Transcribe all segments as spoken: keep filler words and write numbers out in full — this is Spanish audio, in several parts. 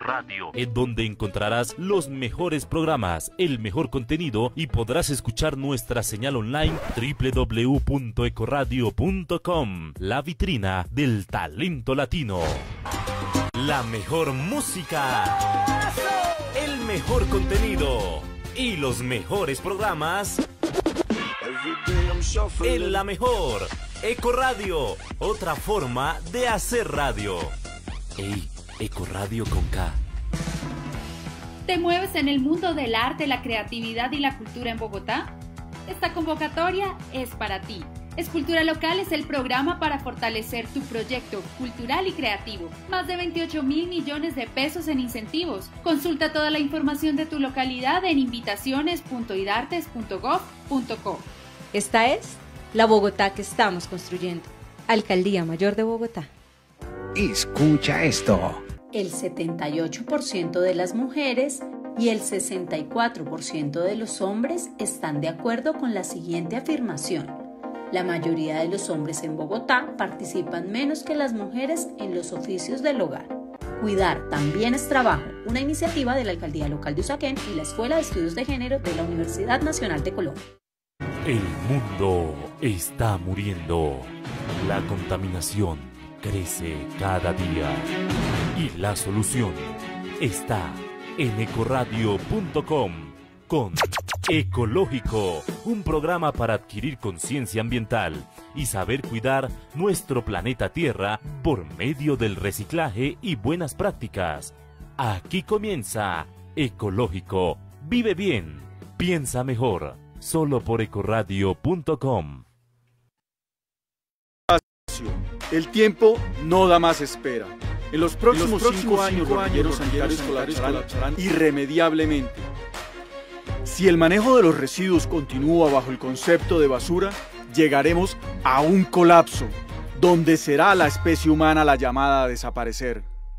Radio, en donde encontrarás los mejores programas, el mejor contenido y podrás escuchar nuestra señal online doble u doble u doble u punto ecoradio punto com, la vitrina del talento latino. La mejor música, el mejor contenido y los mejores programas en la mejor Ecoradio, otra forma de hacer radio. Ey, Ecoradio con K. ¿Te mueves en el mundo del arte, la creatividad y la cultura en Bogotá? Esta convocatoria es para ti. Escultura Local es el programa para fortalecer tu proyecto cultural y creativo. Más de veintiocho mil millones de pesos en incentivos. Consulta toda la información de tu localidad en invitaciones punto idartes punto gob punto co. Esta es la Bogotá que estamos construyendo. Alcaldía Mayor de Bogotá. Escucha esto. El setenta y ocho por ciento de las mujeres y el sesenta y cuatro por ciento de los hombres están de acuerdo con la siguiente afirmación. La mayoría de los hombres en Bogotá participan menos que las mujeres en los oficios del hogar. Cuidar también es trabajo, una iniciativa de la Alcaldía Local de Usaquén y la Escuela de Estudios de Género de la Universidad Nacional de Colombia. El mundo está muriendo. La contaminación crece cada día. Y la solución está en ecoradio punto com con Ecológico, un programa para adquirir conciencia ambiental y saber cuidar nuestro planeta Tierra por medio del reciclaje y buenas prácticas. Aquí comienza Ecológico. Vive bien, piensa mejor, solo por ecoradio punto com. El tiempo no da más espera. En los próximos, en los próximos cinco años los residuos sanitarios colapsarán irremediablemente. Si el manejo de los residuos continúa bajo el concepto de basura, llegaremos a un colapso, donde será la especie humana la llamada a desaparecer.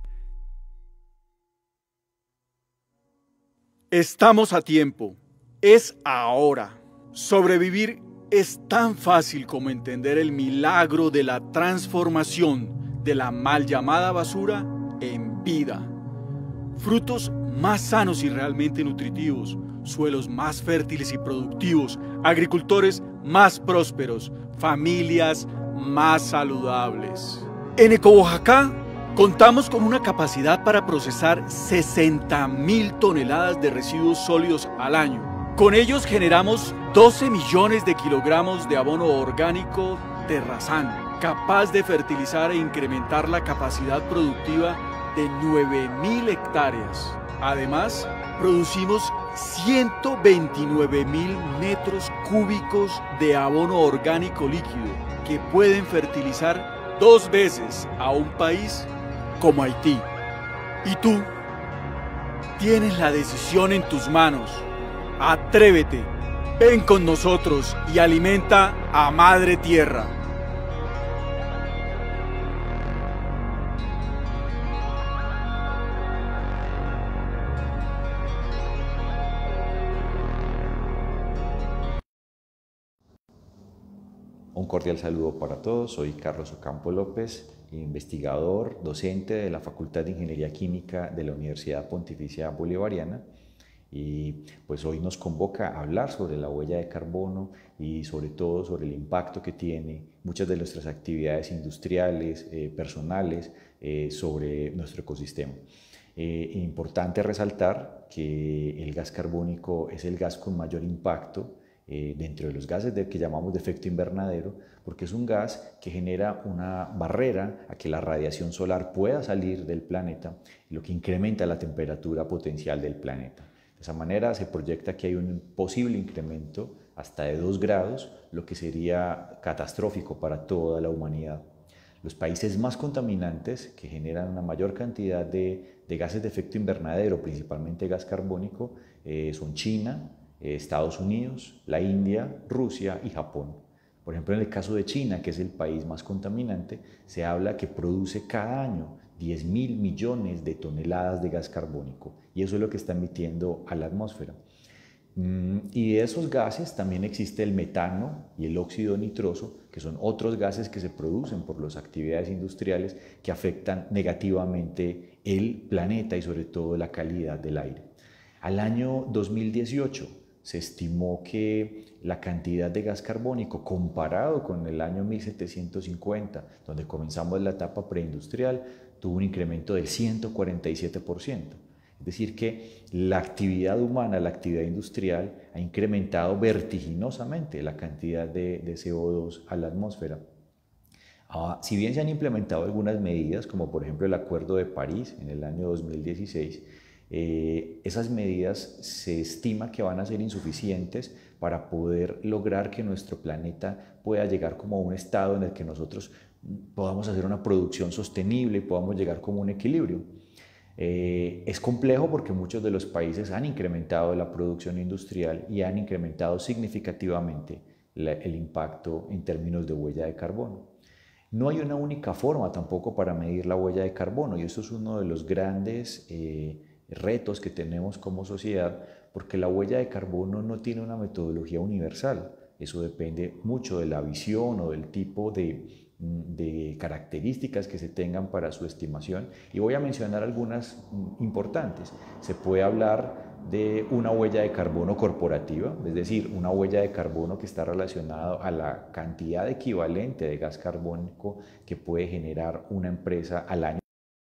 Estamos a tiempo, es ahora. Sobrevivir es tan fácil como entender el milagro de la transformación de la mal llamada basura en vida. Frutos más sanos y realmente nutritivos, suelos más fértiles y productivos, agricultores más prósperos, familias más saludables. En EcoBoyacá contamos con una capacidad para procesar sesenta mil toneladas de residuos sólidos al año. Con ellos generamos doce millones de kilogramos de abono orgánico Terrazán, capaz de fertilizar e incrementar la capacidad productiva de nueve mil hectáreas. Además, producimos ciento veintinueve mil metros cúbicos de abono orgánico líquido que pueden fertilizar dos veces a un país como Haití. Y tú tienes la decisión en tus manos. Atrévete, ven con nosotros y alimenta a Madre Tierra. Un cordial saludo para todos, soy Carlos Ocampo López, investigador, docente de la Facultad de Ingeniería Química de la Universidad Pontificia Bolivariana, y pues hoy nos convoca a hablar sobre la huella de carbono y sobre todo sobre el impacto que tiene muchas de nuestras actividades industriales, eh, personales, eh, sobre nuestro ecosistema. Eh, importante resaltar que el gas carbónico es el gas con mayor impacto Eh, dentro de los gases de, que llamamos de efecto invernadero, porque es un gas que genera una barrera a que la radiación solar pueda salir del planeta, lo que incrementa la temperatura potencial del planeta. De esa manera se proyecta que hay un posible incremento hasta de dos grados, lo que sería catastrófico para toda la humanidad. Los países más contaminantes, que generan una mayor cantidad de, de gases de efecto invernadero, principalmente gas carbónico, eh, son China, Estados Unidos, la India, Rusia y Japón. Por ejemplo, en el caso de China, que es el país más contaminante, se habla que produce cada año diez mil millones de toneladas de gas carbónico, y eso es lo que está emitiendo a la atmósfera. Y de esos gases también existe el metano y el óxido nitroso, que son otros gases que se producen por las actividades industriales que afectan negativamente el planeta y sobre todo la calidad del aire. Al año dos mil dieciocho se estimó que la cantidad de gas carbónico comparado con el año mil setecientos cincuenta, donde comenzamos la etapa preindustrial, tuvo un incremento del ciento cuarenta y siete por ciento. Es decir, que la actividad humana, la actividad industrial, ha incrementado vertiginosamente la cantidad de, de C O dos a la atmósfera. Ah, si bien se han implementado algunas medidas, como por ejemplo el Acuerdo de París en el año dos mil dieciséis, eh, esas medidas se estima que van a ser insuficientes para poder lograr que nuestro planeta pueda llegar como a un estado en el que nosotros podamos hacer una producción sostenible y podamos llegar como a un equilibrio. Eh, es complejo porque muchos de los países han incrementado la producción industrial y han incrementado significativamente la, el impacto en términos de huella de carbono. No hay una única forma tampoco para medir la huella de carbono y eso es uno de los grandes eh, retos que tenemos como sociedad porque la huella de carbono no tiene una metodología universal. Eso depende mucho de la visión o del tipo de de características que se tengan para su estimación y voy a mencionar algunas importantes. Se puede hablar de una huella de carbono corporativa, es decir, una huella de carbono que está relacionada a la cantidad equivalente de gas carbónico que puede generar una empresa al año.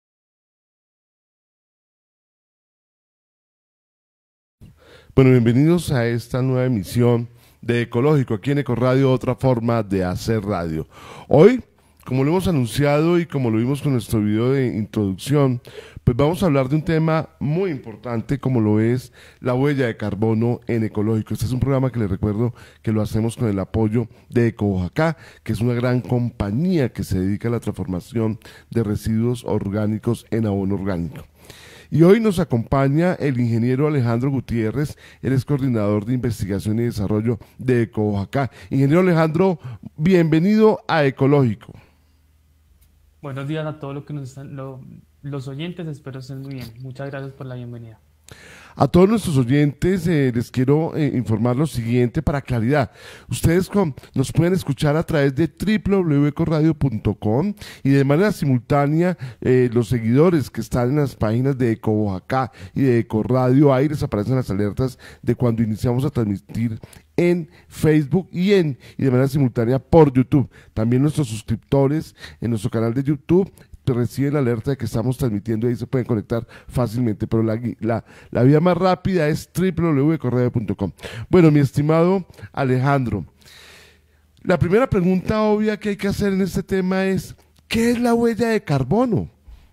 Bueno, bienvenidos a esta nueva emisión de Ecológico, aquí en Ecoradio, otra forma de hacer radio. Hoy, como lo hemos anunciado y como lo vimos con nuestro video de introducción, pues vamos a hablar de un tema muy importante como lo es la huella de carbono en Ecológico. Este es un programa que les recuerdo que lo hacemos con el apoyo de Ecoboyacá, que es una gran compañía que se dedica a la transformación de residuos orgánicos en abono orgánico. Y hoy nos acompaña el ingeniero Alejandro Gutiérrez, él es coordinador de investigación y desarrollo de Ecoboyacá. Ingeniero Alejandro, bienvenido a Ecológico. Buenos días a todos los que nos están, lo, los oyentes, espero estén muy bien. Muchas gracias por la bienvenida. A todos nuestros oyentes eh, les quiero eh, informar lo siguiente para claridad. Ustedes con, nos pueden escuchar a través de w w w punto ecoradio punto com y de manera simultánea eh, los seguidores que están en las páginas de Ecoboyacá y de Ecoradio, ahí les aparecen las alertas de cuando iniciamos a transmitir en Facebook y, en, y de manera simultánea por YouTube. También nuestros suscriptores en nuestro canal de YouTube reciben la alerta de que estamos transmitiendo y ahí se pueden conectar fácilmente, pero la, la, la vía más rápida es w w w punto ecoradio punto com. Bueno, mi estimado Alejandro, la primera pregunta obvia que hay que hacer en este tema es, ¿qué es la huella de carbono?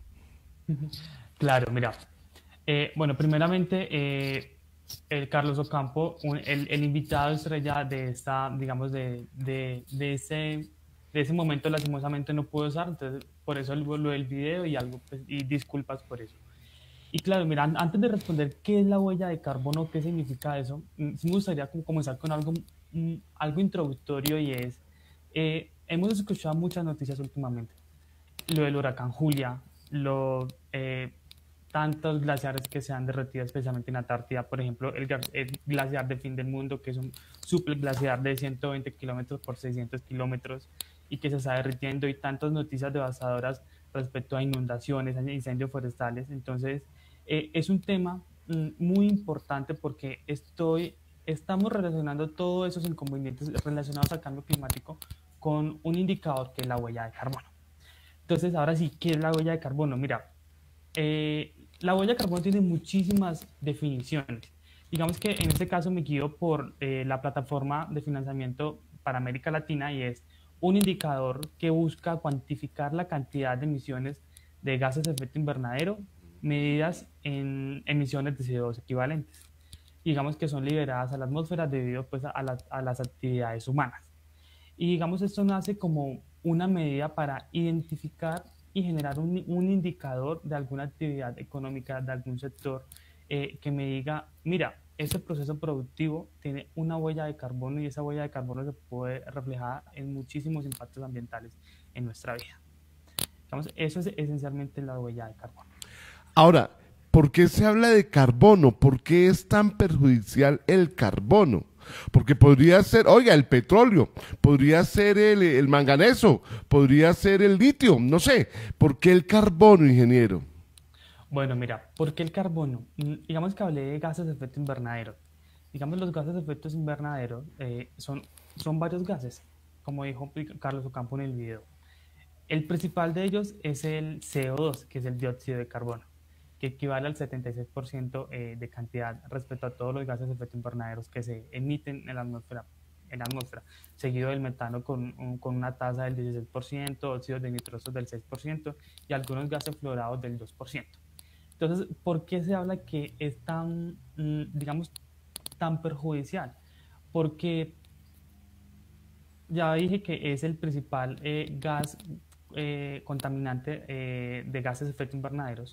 Claro, mira, eh, bueno, primeramente, eh, el Carlos Ocampo, un, el, el invitado estrella de esta, digamos, de, de, de ese... de ese momento lastimosamente no pudo usar, entonces por eso lo del video y algo pues, y disculpas por eso. Y claro, mira, antes de responder qué es la huella de carbono, qué significa eso, sí me gustaría comenzar con algo, algo introductorio y es, eh, hemos escuchado muchas noticias últimamente, lo del huracán Julia, lo, eh, tantos glaciares que se han derretido especialmente en Antártida, por ejemplo, el, el glaciar de fin del mundo, que es un superglaciar de ciento veinte kilómetros por seiscientos kilómetros, y que se está derritiendo y tantas noticias devastadoras respecto a inundaciones, a incendios forestales. Entonces, eh, es un tema mm, muy importante porque estoy, estamos relacionando todos esos inconvenientes relacionados al cambio climático con un indicador que es la huella de carbono. Entonces, ahora sí, ¿qué es la huella de carbono? Mira, eh, la huella de carbono tiene muchísimas definiciones. Digamos que en este caso me guío por eh, la plataforma de financiamiento para América Latina y es un indicador que busca cuantificar la cantidad de emisiones de gases de efecto invernadero medidas en emisiones de C O dos equivalentes. Digamos que son liberadas a la atmósfera debido pues, a, la, a las actividades humanas. Y digamos esto nace como una medida para identificar y generar un, un indicador de alguna actividad económica, de algún sector eh, que me diga, mira, ese proceso productivo tiene una huella de carbono y esa huella de carbono se puede reflejar en muchísimos impactos ambientales en nuestra vida. Digamos, eso es esencialmente la huella de carbono. Ahora, ¿por qué se habla de carbono? ¿Por qué es tan perjudicial el carbono? Porque podría ser, oiga, el petróleo, podría ser el, el manganeso, podría ser el litio, no sé. ¿Por qué el carbono, ingeniero? Bueno, mira, ¿por qué el carbono? Digamos que hablé de gases de efecto invernadero. Digamos, los gases de efecto invernadero eh, son, son varios gases, como dijo Carlos Ocampo en el video. El principal de ellos es el C O dos, que es el dióxido de carbono, que equivale al setenta y seis por ciento eh, de cantidad respecto a todos los gases de efecto invernadero que se emiten en la atmósfera, en la atmósfera seguido del metano con, un, con una tasa del dieciséis por ciento, óxidos de nitrosos del seis por ciento y algunos gases fluorados del dos por ciento. Entonces, ¿por qué se habla que es tan, digamos, tan perjudicial? Porque ya dije que es el principal eh, gas eh, contaminante eh, de gases de efecto invernaderos,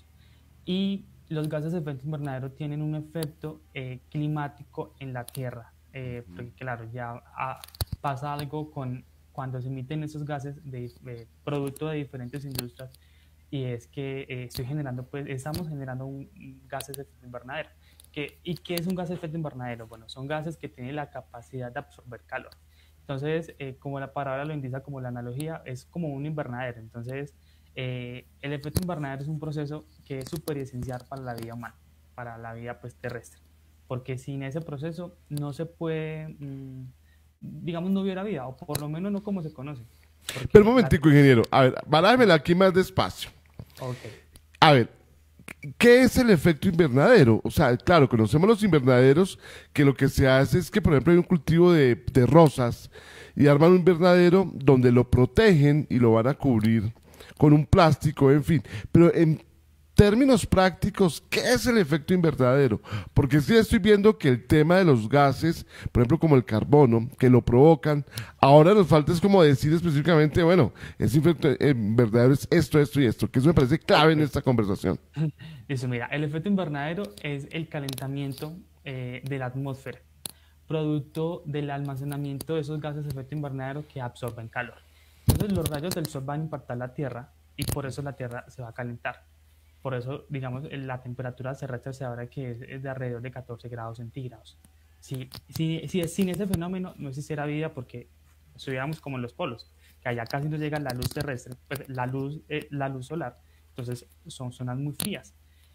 y los gases de efecto invernadero tienen un efecto eh, climático en la Tierra, eh, porque claro, ya ha, pasa algo con cuando se emiten esos gases de, de producto de diferentes industrias, y es que eh, estoy generando, pues estamos generando un, un gases de efecto invernadero. Que, ¿Y qué es un gas de efecto invernadero? Bueno, son gases que tienen la capacidad de absorber calor. Entonces, eh, como la palabra lo indica, como la analogía, es como un invernadero. Entonces, eh, el efecto invernadero es un proceso que es súper esencial para la vida humana, para la vida pues, terrestre. Porque sin ese proceso no se puede, mmm, digamos, no hubiera vida, o por lo menos no como se conoce. Pero un momentico, ingeniero. A ver, barájemela aquí más despacio. Okay. A ver, ¿qué es el efecto invernadero? O sea, claro, conocemos los invernaderos, que lo que se hace es que, por ejemplo, hay un cultivo de, de rosas y arman un invernadero donde lo protegen y lo van a cubrir con un plástico, en fin. Pero en términos prácticos, ¿qué es el efecto invernadero? Porque sí estoy viendo que el tema de los gases, por ejemplo, como el carbono, que lo provocan, ahora nos falta es como decir específicamente, bueno, ese efecto invernadero es esto, esto y esto, que eso me parece clave en esta conversación. Eso, mira, el efecto invernadero es el calentamiento eh, de la atmósfera, producto del almacenamiento de esos gases de efecto invernadero que absorben calor. Entonces los rayos del sol van a impactar la Tierra y por eso la Tierra se va a calentar. Por eso, digamos, la temperatura terrestre se habla que es, es de alrededor de catorce grados centígrados. Si, si, si sin ese fenómeno no existiera vida, porque estuviéramos como en los polos, que allá casi no llega la luz terrestre, pues, la, luz, eh, la luz solar, entonces son zonas muy frías.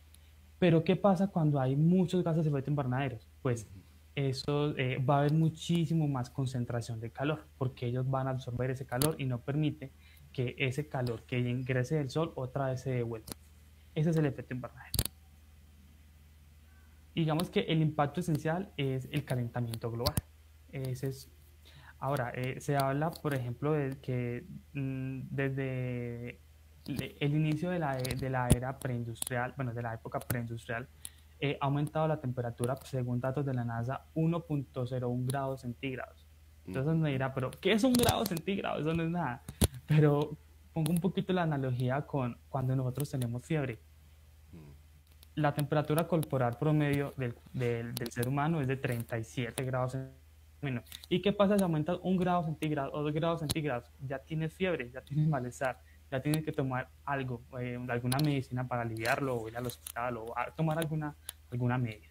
Pero ¿qué pasa cuando hay muchos gases de efecto invernadero? Pues eso eh, va a haber muchísimo más concentración de calor, porque ellos van a absorber ese calor y no permite que ese calor que ingrese del sol otra vez se devuelva. Ese es el efecto invernadero. Digamos que el impacto esencial es el calentamiento global. Ese es. Ahora, eh, se habla, por ejemplo, de que mmm, desde el inicio de la, de la era preindustrial, bueno, de la época preindustrial, eh, ha aumentado la temperatura, según datos de la NASA, uno punto cero uno grados centígrados. Entonces me dirá, ¿pero qué es un grado centígrado? Eso no es nada. Pero pongo un poquito la analogía con cuando nosotros tenemos fiebre. La temperatura corporal promedio del, del, del ser humano es de treinta y siete grados menos. ¿Y qué pasa si aumentas un grado centígrado o dos grados centígrados? Ya tienes fiebre, ya tienes malestar, ya tienes que tomar algo, eh, alguna medicina para aliviarlo, o ir al hospital, o a tomar alguna, alguna medida.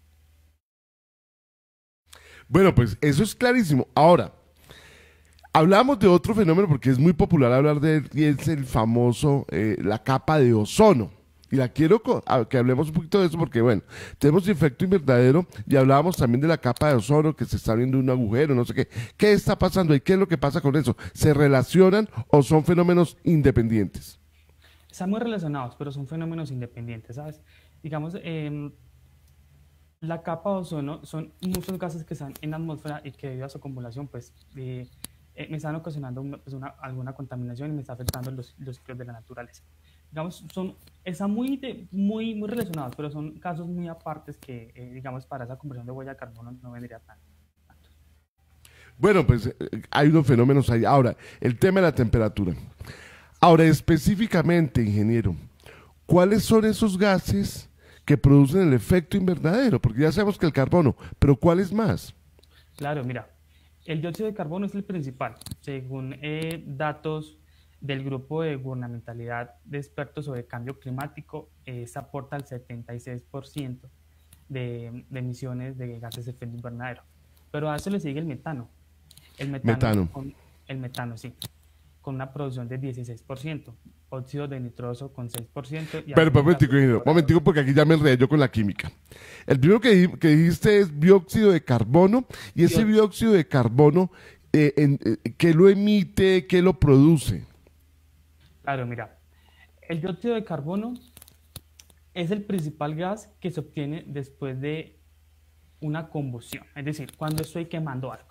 Bueno, pues eso es clarísimo. Ahora, hablamos de otro fenómeno porque es muy popular hablar de él y es el famoso, eh, la capa de ozono. Y la quiero que hablemos un poquito de eso porque, bueno, tenemos efecto invernadero y hablábamos también de la capa de ozono, que se está abriendo un agujero, no sé qué. ¿Qué está pasando y qué es lo que pasa con eso? ¿Se relacionan o son fenómenos independientes? Están muy relacionados, pero son fenómenos independientes, ¿sabes? Digamos, eh, la capa de ozono son muchos gases que están en la atmósfera y que debido a su acumulación, pues, eh, eh, me están ocasionando pues, una, alguna contaminación y me está afectando los, los ciclos de la naturaleza. Digamos, son, están muy, de, muy, muy relacionados, pero son casos muy apartes que, eh, digamos, para esa conversión de huella de carbono no vendría tan tanto. Bueno, pues eh, hay unos fenómenos ahí. Ahora, el tema de la temperatura. Ahora, específicamente, ingeniero, ¿cuáles son esos gases que producen el efecto invernadero? Porque ya sabemos que el carbono, pero ¿cuáles más? Claro, mira, el dióxido de carbono es el principal, según eh, datos Del grupo de gubernamentalidad de expertos sobre cambio climático, eh, se aporta el setenta y seis por ciento de, de emisiones de gases de efecto invernadero. Pero a eso le sigue el metano. El metano, Metano. Con, el metano, sí, con una producción de dieciséis por ciento, óxido de nitroso con seis por ciento. Y Pero, momentico, ingeniero, momentico, porque aquí ya me enredé yo con la química. El primero que, di- que dijiste es dióxido de carbono, y ese Dióxido. dióxido de carbono, eh, en- eh, ¿qué lo emite, qué lo produce? Claro, mira, el dióxido de carbono es el principal gas que se obtiene después de una combustión, es decir, cuando estoy quemando algo.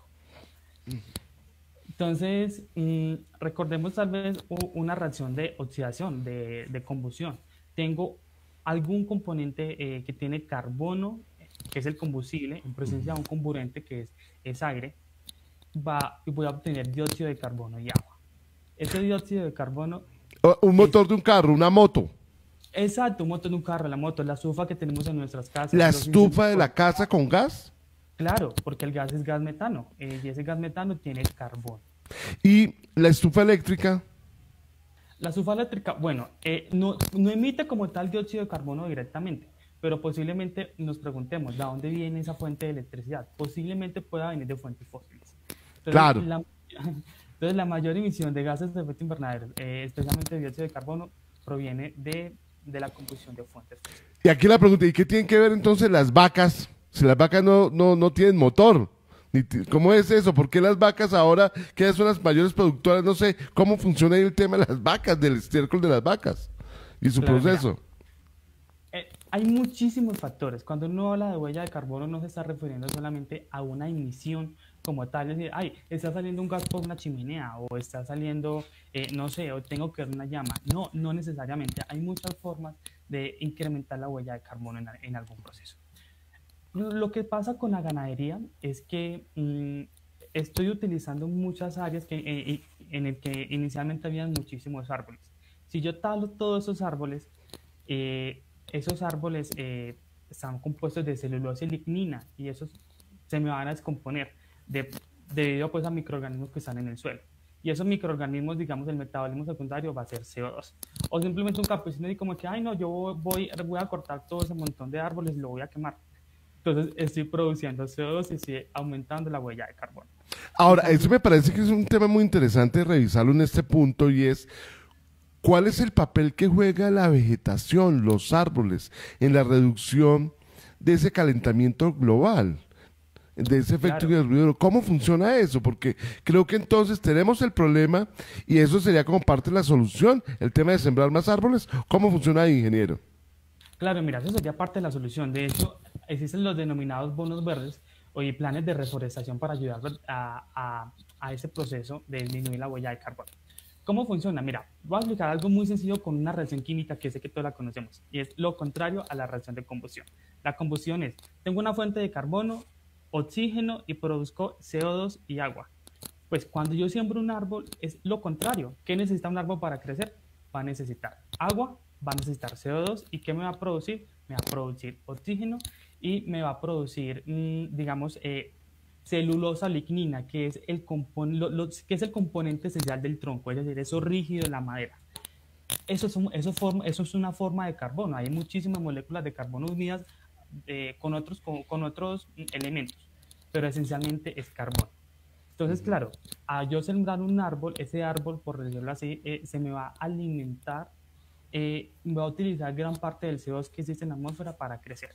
Entonces, mmm, recordemos tal vez u- una reacción de oxidación, de, de combustión. Tengo algún componente eh, que tiene carbono, que es el combustible, en presencia de un comburente que es, es aire, va, y voy a obtener dióxido de carbono y agua. Ese dióxido de carbono, O- Un motor de un carro, una moto, exacto, un motor de un carro, la moto, la estufa que tenemos en nuestras casas. la los estufa de la incendios- casa con gas, Claro, porque el gas es gas metano, eh, y ese gas metano tiene carbono. y la estufa eléctrica. La estufa eléctrica, bueno, eh, no, no emite como tal dióxido de carbono directamente, pero posiblemente nos preguntemos, ¿de dónde viene esa fuente de electricidad? Posiblemente pueda venir de fuentes fósiles. Entonces, Claro. La, entonces, la mayor emisión de gases de efecto invernadero, eh, especialmente dióxido de carbono, proviene de, de la combustión de fuentes fósiles. Y aquí la pregunta, ¿y qué tienen que ver entonces las vacas? Si las vacas no, no, no tienen motor. Ni ti- ¿Cómo es eso? ¿Por qué las vacas ahora, que son las mayores productoras? No sé, ¿cómo funciona ahí el tema de las vacas, del estiércol de las vacas y su Claro, proceso? Eh, hay muchísimos factores. Cuando uno habla de huella de carbono no se está refiriendo solamente a una emisión como tal, es decir, ay, está saliendo un gas por una chimenea o está saliendo, eh, no sé, o tengo que ver una llama. No, no necesariamente. Hay muchas formas de incrementar la huella de carbono en, en algún proceso. Lo que pasa con la ganadería es que mmm, estoy utilizando muchas áreas que, eh, en el que inicialmente habían muchísimos árboles. Si yo talo todos esos árboles, eh, esos árboles eh, están compuestos de celulosa y lignina y esos se me van a descomponer de, debido pues, a microorganismos que están en el suelo. Y esos microorganismos, digamos, el metabolismo secundario va a ser C O dos. O simplemente un campesino dice como que, ay no, yo voy, voy a cortar todo ese montón de árboles y lo voy a quemar. Entonces estoy produciendo C O dos y estoy aumentando la huella de carbono. Ahora, eso me parece que es un tema muy interesante revisarlo en este punto, y es ¿cuál es el papel que juega la vegetación, los árboles, en la reducción de ese calentamiento global, de ese efecto Claro. invernadero? ¿Cómo funciona eso? Porque creo que entonces tenemos el problema y eso sería como parte de la solución, el tema de sembrar más árboles. ¿Cómo funciona ahí, ingeniero? Claro, mira, eso sería parte de la solución. De hecho, existen los denominados bonos verdes o y planes de reforestación para ayudar a, a, a ese proceso de disminuir la huella de carbono. ¿Cómo funciona? Mira, voy a explicar algo muy sencillo con una reacción química que sé que todos la conocemos, y es lo contrario a la reacción de combustión. La combustión es, tengo una fuente de carbono, oxígeno y produzco C O dos y agua. Pues cuando yo siembro un árbol es lo contrario. ¿Qué necesita un árbol para crecer? Va a necesitar agua, va a necesitar C O dos, ¿y qué me va a producir? Me va a producir oxígeno y me va a producir, mmm, digamos, eh, celulosa lignina, que es, el lo, lo, que es el componente esencial del tronco, es decir, eso rígido de la madera. Eso es, un, eso, forma, eso es una forma de carbono. Hay muchísimas moléculas de carbono unidas eh, con, otros, con, con otros elementos, pero esencialmente es carbono. Entonces, claro, a yo sembrar un árbol, ese árbol, por decirlo así, eh, se me va a alimentar, eh, va a utilizar gran parte del C O dos que existe en la atmósfera para crecer.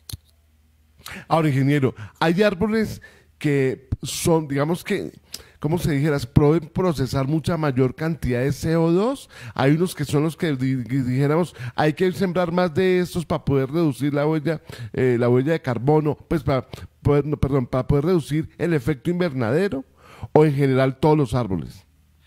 Ahora, ingeniero, hay árboles que son, digamos que, ¿cómo se dijera? Pueden procesar mucha mayor cantidad de C O dos. Hay unos que son los que di dijéramos, hay que sembrar más de estos para poder reducir la huella, eh, la huella de carbono, pues para poder, no, perdón, para poder reducir el efecto invernadero, o en general todos los árboles.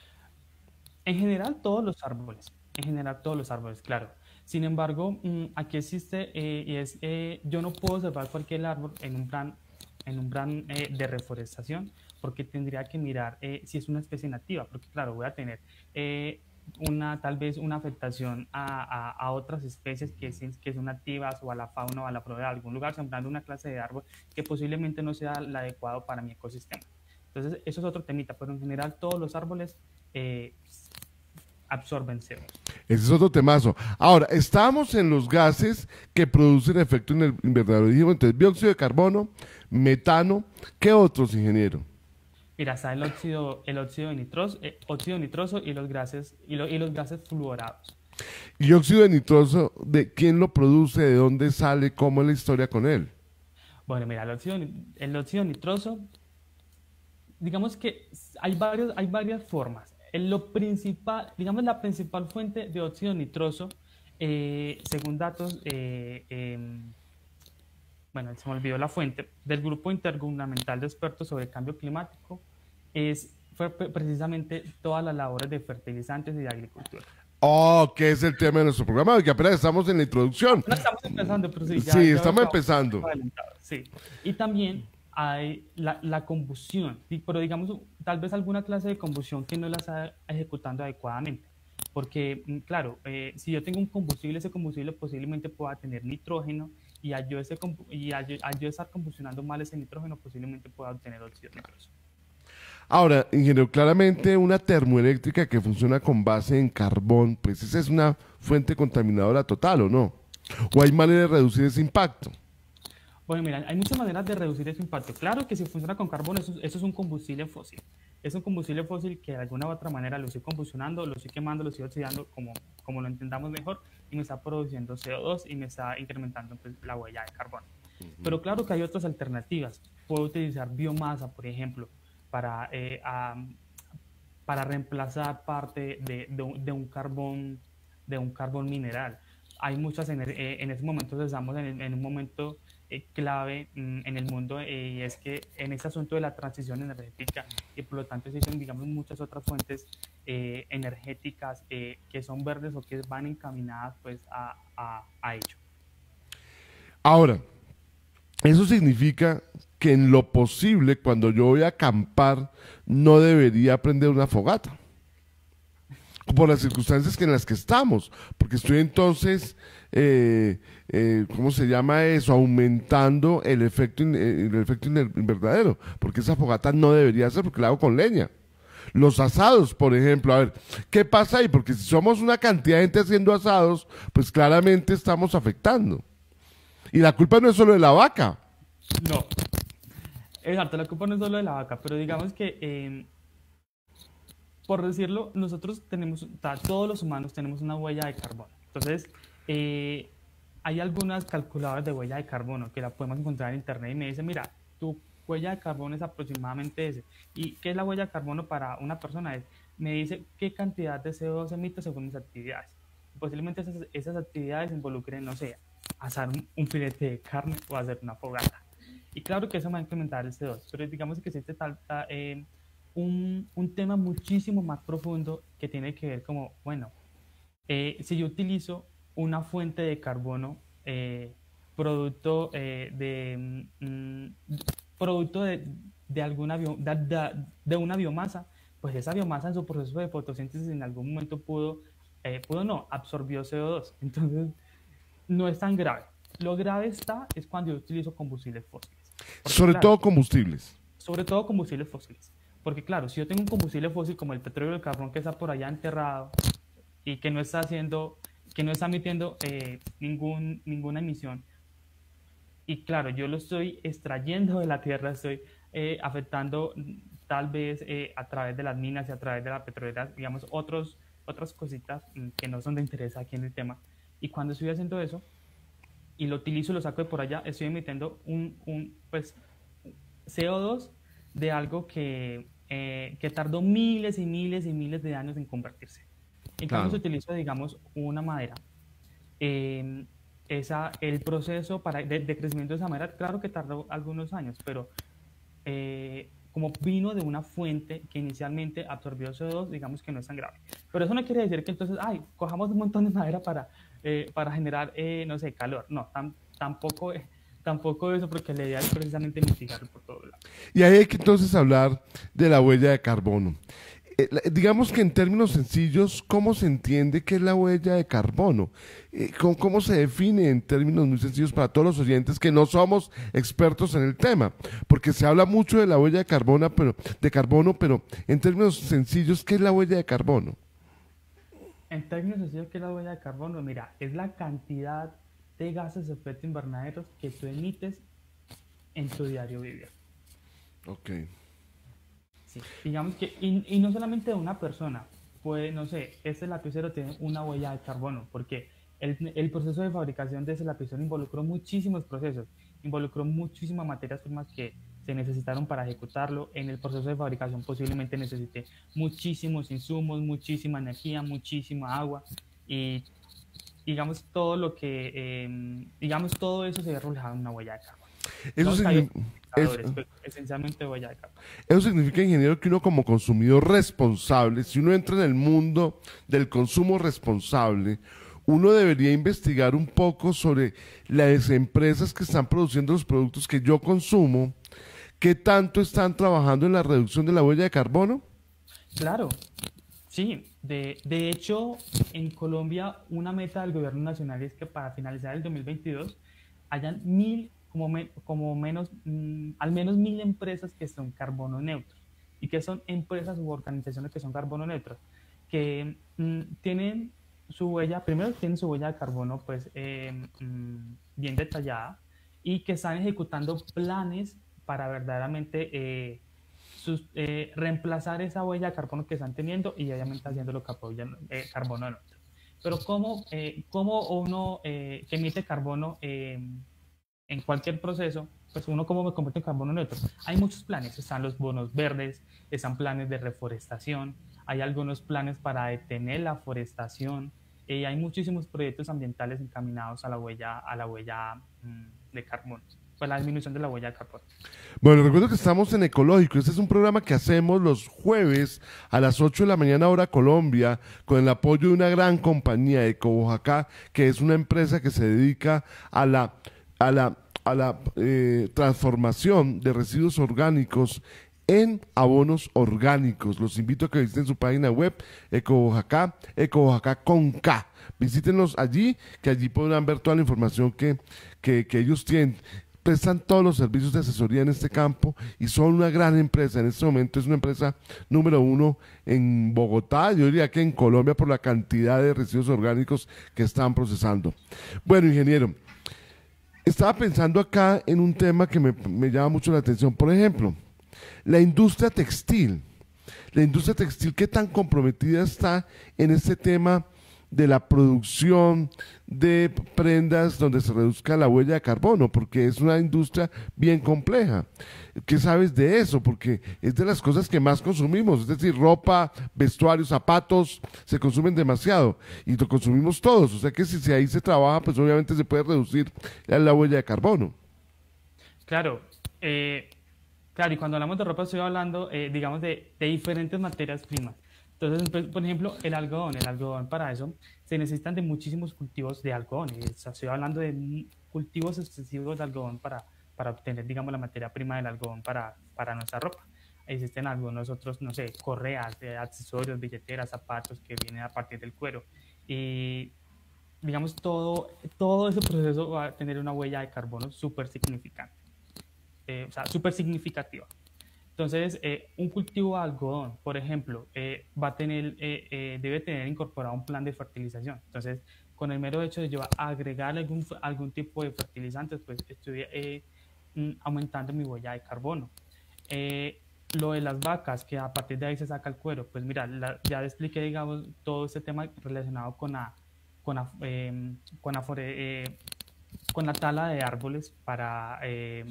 En general todos los árboles, en general todos los árboles, claro. Sin embargo, mmm, aquí existe, eh, y es, eh, yo no puedo observar cualquier árbol en un plan en un plan eh, de reforestación, porque tendría que mirar eh, si es una especie nativa, porque claro, voy a tener eh, una, tal vez una afectación a, a, a otras especies que, que son nativas, o a la fauna o a la flora de algún lugar, sembrando una clase de árbol que posiblemente no sea la adecuado para mi ecosistema. Entonces, eso es otro temita, pero en general todos los árboles eh, absorben C O dos. Ese es otro temazo. Ahora, estamos en los gases que producen efecto en el invernadero. Dijimos entonces dióxido de carbono, metano, ¿qué otros, ingeniero? Mira, está el óxido, el óxido nitroso, eh, óxido nitroso y los gases y, lo, y los gases fluorados. ¿Y óxido de nitroso, de quién lo produce, de dónde sale, cómo es la historia con él? Bueno, mira, el óxido, el óxido nitroso, digamos que hay, varios, hay varias formas. En lo principal, digamos la principal fuente de óxido nitroso, eh, según datos, eh, eh, bueno, se me olvidó la fuente, del Grupo Intergubernamental de Expertos sobre Cambio Climático, es, fue precisamente todas las labores de fertilizantes y de agricultura. Oh, que es el tema de nuestro programa, que apenas estamos en la introducción. No estamos empezando, pero sí. Ya, sí, ya estamos estamos empezando. Sí. Y también hay la, la combustión, pero digamos, tal vez alguna clase de combustión que no la está ejecutando adecuadamente. Porque, claro, eh, si yo tengo un combustible, ese combustible posiblemente pueda tener nitrógeno y al yo, ese, y al yo, al yo estar combustionando mal ese nitrógeno, posiblemente pueda obtener óxido nitroso. Ahora, ingeniero, claramente una termoeléctrica que funciona con base en carbón, pues esa es una fuente contaminadora total, ¿o no? ¿O hay manera de reducir ese impacto? Bueno, mira, hay muchas maneras de reducir ese impacto. Claro que si funciona con carbón, eso, eso es un combustible fósil. Es un combustible fósil que de alguna u otra manera lo estoy combustionando, lo estoy quemando, lo estoy oxidando, como, como lo entendamos mejor, y me está produciendo C O dos y me está incrementando pues, la huella de carbono. Uh-huh. Pero claro que hay otras alternativas. Puedo utilizar biomasa, por ejemplo, para, eh, um, para reemplazar parte de, de, de, un carbón, de un carbón mineral. Hay muchas, en, eh, en ese momento estamos en, en un momento eh, clave mm, en el mundo eh, y es que en este asunto de la transición energética y por lo tanto existen, digamos, muchas otras fuentes eh, energéticas eh, que son verdes o que van encaminadas pues a, a, a ello. Ahora, eso significa que en lo posible, cuando yo voy a acampar, no debería prender una fogata. Por las circunstancias que en las que estamos, porque estoy entonces, eh, eh, ¿cómo se llama eso? Aumentando el efecto, el efecto invernadero, porque esa fogata no debería ser, porque la hago con leña. Los asados, por ejemplo, a ver, ¿qué pasa ahí? Porque si somos una cantidad de gente haciendo asados, pues claramente estamos afectando. Y la culpa no es solo de la vaca. No, exacto, la culpa no es solo de la vaca, pero digamos que... Eh, por decirlo, nosotros tenemos, todos los humanos tenemos una huella de carbono. Entonces, eh, hay algunas calculadoras de huella de carbono que la podemos encontrar en internet y me dicen, mira, tu huella de carbono es aproximadamente ese. ¿Y qué es la huella de carbono para una persona? Es, me dice qué cantidad de C O dos emite según mis actividades. Posiblemente esas, esas actividades involucren, no sé, asar un, un filete de carne o hacer una fogata. Y claro que eso va a incrementar el C O dos, pero digamos que existe tal... tal eh, Un, un tema muchísimo más profundo que tiene que ver como, bueno, eh, si yo utilizo una fuente de carbono, eh, producto, eh, de, mm, producto de, de, alguna bio, de, de, de una biomasa, pues esa biomasa en su proceso de fotosíntesis en algún momento pudo, eh, pudo no, absorbió C O dos. Entonces, no es tan grave. Lo grave está es cuando yo utilizo combustibles fósiles. Porque, sobre claro, todo combustibles. Sobre todo combustibles fósiles. Porque claro, si yo tengo un combustible fósil como el petróleo y el carbón que está por allá enterrado y que no está haciendo, que no está emitiendo eh, ningún, ninguna emisión, y claro, yo lo estoy extrayendo de la tierra, estoy eh, afectando tal vez eh, a través de las minas y a través de la petrolera, digamos, otros, otras cositas que no son de interés aquí en el tema. Y cuando estoy haciendo eso y lo utilizo y lo saco de por allá, estoy emitiendo un, un pues, C O dos de algo que, eh, que tardó miles y miles y miles de años en convertirse. En Claro. cambio, se utiliza, digamos, una madera. Eh, esa, el proceso para, de, de crecimiento de esa madera, claro que tardó algunos años, pero eh, como vino de una fuente que inicialmente absorbió C O dos, digamos que no es tan grave. Pero eso no quiere decir que entonces, ay, cojamos un montón de madera para, eh, para generar, eh, no sé, calor. No, tam, tampoco... Eh, Tampoco eso, porque la idea es precisamente mitigarlo por todo lado. Y ahí hay que entonces hablar de la huella de carbono. Eh, la- digamos que en términos sencillos, ¿cómo se entiende qué es la huella de carbono? Eh, ¿cómo, cómo se define en términos muy sencillos para todos los oyentes que no somos expertos en el tema? Porque se habla mucho de la huella de carbono, pero, de carbono, pero en términos sencillos, ¿qué es la huella de carbono? En términos sencillos, ¿qué es la huella de carbono? Mira, es la cantidad de gases de efecto invernadero que tú emites en tu diario vivir. Ok. Sí, digamos que, y, y no solamente de una persona, pues, no sé, este lapicero tiene una huella de carbono, porque el, el proceso de fabricación de ese lapicero involucró muchísimos procesos, involucró muchísimas materias primas que se necesitaron para ejecutarlo. En el proceso de fabricación posiblemente necesité muchísimos insumos, muchísima energía, muchísima agua, y digamos todo lo que, eh, digamos todo eso se ve reflejado en una huella de carbono. Eso No, significa, eso, esencialmente huella de carbono. Eso significa, ingeniero, que uno como consumidor responsable, si uno entra en el mundo del consumo responsable, uno debería investigar un poco sobre las empresas que están produciendo los productos que yo consumo, qué tanto están trabajando en la reducción de la huella de carbono. Claro, sí. De, de hecho, en Colombia una meta del gobierno nacional es que para finalizar el dos mil veintidós hayan mil, como, me, como menos, mmm, al menos mil empresas que son carbono neutros. ¿Y que son empresas u organizaciones que son carbono neutros? Que mmm, tienen su huella, primero tienen su huella de carbono pues eh, mmm, bien detallada, y que están ejecutando planes para verdaderamente eh, sus, eh, reemplazar esa huella de carbono que están teniendo, y obviamente haciéndolo carbono, eh, carbono neutro. Pero ¿cómo, eh, cómo uno eh, que emite carbono eh, en cualquier proceso, pues uno cómo me convierte en carbono neutro? Hay muchos planes, están los bonos verdes, están planes de reforestación, hay algunos planes para detener la forestación, eh, hay muchísimos proyectos ambientales encaminados a la huella, a la huella mmm, de carbono, pues la disminución de la huella de carbono. Bueno, recuerdo que estamos en Ecológico. Este es un programa que hacemos los jueves a las ocho de la mañana hora Colombia, con el apoyo de una gran compañía, Eco Boyacá, que es una empresa que se dedica a la, a la, a la eh, transformación de residuos orgánicos en abonos orgánicos. Los invito a que visiten su página web, Eco Boyacá, Eco Boyacá con K. Visítenlos allí, que allí podrán ver toda la información que, que, que ellos tienen. Prestan todos los servicios de asesoría en este campo y son una gran empresa. En este momento es una empresa número uno en Bogotá, yo diría que en Colombia, por la cantidad de residuos orgánicos que están procesando. Bueno, ingeniero, estaba pensando acá en un tema que me, me llama mucho la atención. Por ejemplo, la industria textil. La industria textil, ¿qué tan comprometida está en este tema de la producción de prendas donde se reduzca la huella de carbono? Porque es una industria bien compleja. ¿Qué sabes de eso? Porque es de las cosas que más consumimos, es decir, ropa, vestuario, zapatos, se consumen demasiado y lo consumimos todos, o sea que si, si ahí se trabaja, pues obviamente se puede reducir la, la huella de carbono. Claro, eh, claro, y cuando hablamos de ropa estoy hablando, eh, digamos, de, de diferentes materias primas. Entonces, por ejemplo, el algodón, el algodón para eso se necesitan de muchísimos cultivos de algodón. Estoy hablando de cultivos excesivos de algodón para, para obtener, digamos, la materia prima del algodón para, para nuestra ropa. Existen algunos otros, no sé, correas, accesorios, billeteras, zapatos que vienen a partir del cuero. Y, digamos, todo, todo ese proceso va a tener una huella de carbono súper significante, eh, o sea, súper significativa. Entonces, eh, un cultivo de algodón, por ejemplo, eh, va a tener, eh, eh, debe tener incorporado un plan de fertilización. Entonces, con el mero hecho de yo agregar algún, algún tipo de fertilizantes, pues estoy eh, aumentando mi huella de carbono. Eh, lo de las vacas, que a partir de ahí se saca el cuero, pues mira, la, ya expliqué, digamos, todo este tema relacionado con la, con la, eh, con la, eh, con la tala de árboles para... Eh,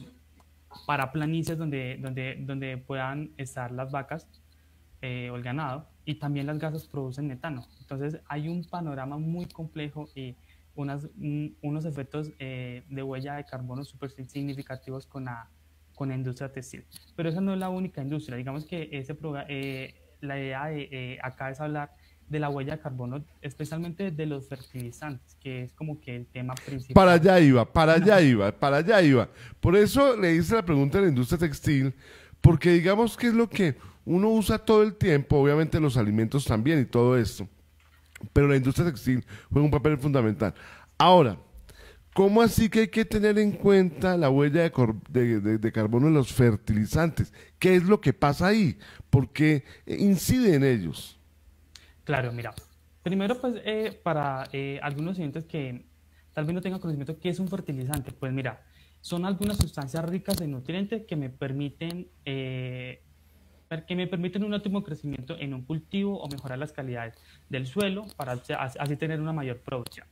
para planicies donde, donde, donde puedan estar las vacas eh, o el ganado, y también las gases producen metano. Entonces hay un panorama muy complejo y unas, un, unos efectos eh, de huella de carbono súper significativos con la, con la industria textil. Pero esa no es la única industria. Digamos que ese programa, eh, la idea de eh, acá es hablar de la huella de carbono, especialmente de los fertilizantes, que es como que el tema principal. Para allá iba, para allá no. iba, para allá iba. Por eso le hice la pregunta a la industria textil, porque digamos que es lo que uno usa todo el tiempo, obviamente los alimentos también y todo esto, pero la industria textil juega un papel fundamental. Ahora, ¿cómo así que hay que tener en cuenta la huella de, de, de, de carbono en los fertilizantes? ¿Qué es lo que pasa ahí? ¿Por qué incide en ellos? Claro, mira, Primero, pues, eh, para eh, algunos oyentes que tal vez no tengan conocimiento, ¿qué es un fertilizante? Pues mira, son algunas sustancias ricas en nutrientes que me permiten, eh, que me permiten un óptimo crecimiento en un cultivo o mejorar las calidades del suelo para así tener una mayor producción.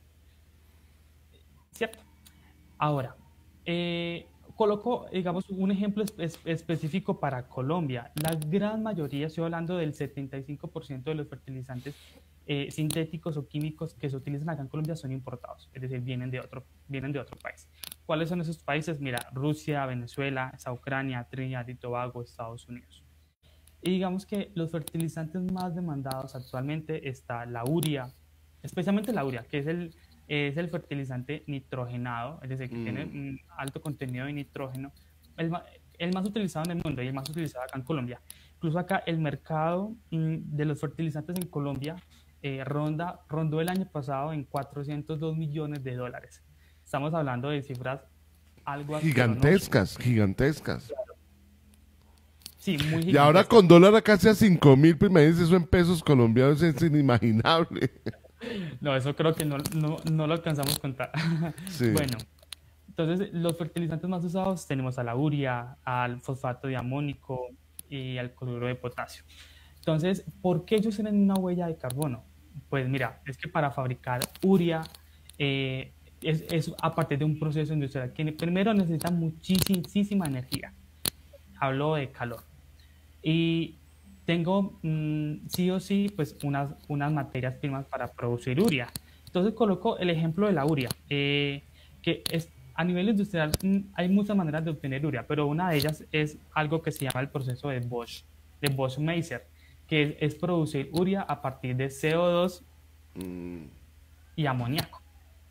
¿Cierto? Ahora, eh, coloco, digamos, un ejemplo es, específico para Colombia. La gran mayoría, estoy hablando del setenta y cinco por ciento de los fertilizantes eh, sintéticos o químicos que se utilizan acá en Colombia son importados, es decir, vienen de otro, vienen de otro país. ¿Cuáles son esos países? Mira, Rusia, Venezuela, Ucrania, Trinidad y Tobago, Estados Unidos. Y digamos que los fertilizantes más demandados actualmente está la urea, especialmente la urea, que es el, es el fertilizante nitrogenado, es decir, que mm. tiene un alto contenido de nitrógeno, el, el más utilizado en el mundo y el más utilizado acá en Colombia. Incluso acá el mercado mm, de los fertilizantes en Colombia eh, ronda, rondó el año pasado en cuatrocientos dos millones de dólares. Estamos hablando de cifras algo gigantescas, gigantescas. Claro. Sí, muy gigantescas. Y ahora con dólar a casi a cinco mil, pues imagínense eso en pesos colombianos, es inimaginable. No, eso creo que no, no, no lo alcanzamos a contar. Sí. Bueno, entonces los fertilizantes más usados tenemos a la urea, al fosfato de amónico y al cloruro de potasio. Entonces, ¿por qué ellos tienen una huella de carbono? Pues mira, es que para fabricar urea eh, es, es a partir de un proceso industrial que primero necesita muchísima energía. Hablo de calor. Y tengo mmm, sí o sí pues unas, unas materias primas para producir urea. Entonces coloco el ejemplo de la urea, eh, que es, a nivel industrial mmm, hay muchas maneras de obtener urea, pero una de ellas es algo que se llama el proceso de Bosch, de Bosch-Meiser, que es, es producir urea a partir de C O dos mm. y amoníaco.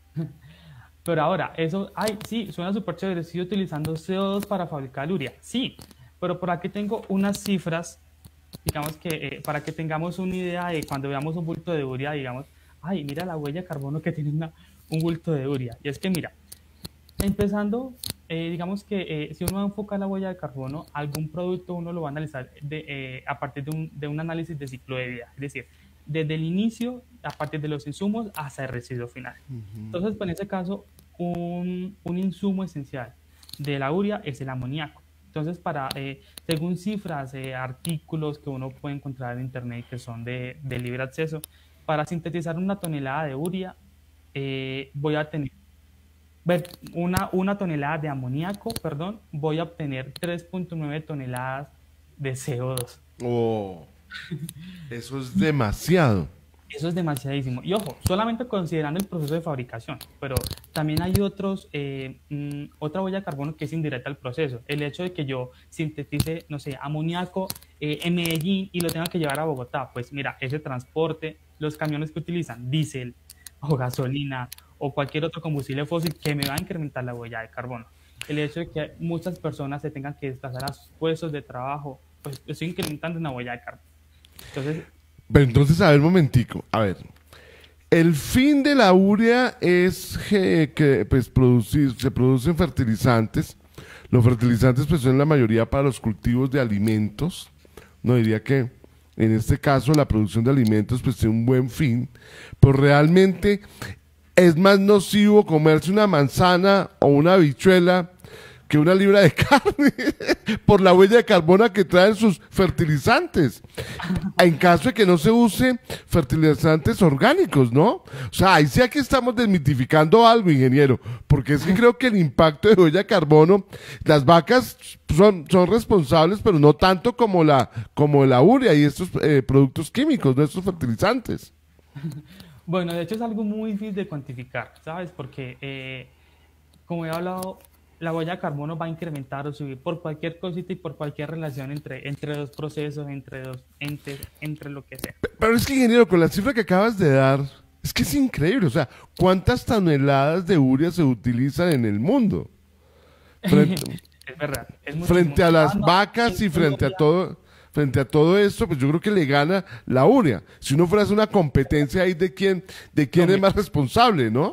Pero ahora, eso, ay, sí, suena súper chévere, estoy utilizando C O dos para fabricar urea, sí, pero por aquí tengo unas cifras, digamos que eh, para que tengamos una idea de cuando veamos un bulto de urea, digamos, ay, mira la huella de carbono que tiene una, un bulto de urea. Y es que mira, empezando, eh, digamos que eh, si uno va a enfocar la huella de carbono, algún producto uno lo va a analizar de, eh, a partir de un, de un análisis de ciclo de vida, es decir, desde el inicio, a partir de los insumos, hasta el residuo final. Uh-huh. Entonces, pues en ese caso, un, un insumo esencial de la urea es el amoníaco. Entonces, para, eh, según cifras, eh, artículos que uno puede encontrar en internet que son de, de libre acceso, para sintetizar una tonelada de urea, eh, voy a tener una, una tonelada de amoníaco, perdón, voy a obtener tres punto nueve toneladas de C O dos. Oh, eso es demasiado. Eso es demasiadísimo. Y ojo, solamente considerando el proceso de fabricación, pero también hay otros, eh, mmm, otra huella de carbono que es indirecta al proceso. El hecho de que yo sintetice, no sé, amoníaco eh, en Medellín y lo tenga que llevar a Bogotá, pues mira, ese transporte, los camiones que utilizan diésel o gasolina o cualquier otro combustible fósil que me va a incrementar la huella de carbono. El hecho de que muchas personas se tengan que desplazar a sus puestos de trabajo, pues estoy incrementando una huella de carbono. Entonces, pero entonces, a ver, momentico, a ver, el fin de la urea es que, que pues, producir, se producen fertilizantes, los fertilizantes pues son la mayoría para los cultivos de alimentos, no diría que en este caso la producción de alimentos pues tiene un buen fin, pero realmente es más nocivo comerse una manzana o una habichuela que una libra de carne por la huella de carbono que traen sus fertilizantes. En caso de que no se use fertilizantes orgánicos, ¿no? O sea, ahí sí aquí estamos desmitificando algo, ingeniero, porque es que creo que el impacto de huella de carbono, las vacas son, son responsables, pero no tanto como la, como la urea y estos eh, productos químicos, ¿no? Estos fertilizantes. Bueno, de hecho es algo muy difícil de cuantificar, ¿sabes? Porque, eh, como he hablado, la huella de carbono va a incrementar o subir por cualquier cosita y por cualquier relación entre, entre dos procesos, entre dos entes, entre lo que sea. Pero es que, ingeniero, con la cifra que acabas de dar, es que es increíble. O sea, ¿cuántas toneladas de urea se utilizan en el mundo? Frente, es verdad. Es frente a las vacas y frente a todo... Frente a todo esto, pues yo creo que le gana la urea. Si uno fuera a hacer una competencia ahí de quién, de quién no, es más responsable, ¿no?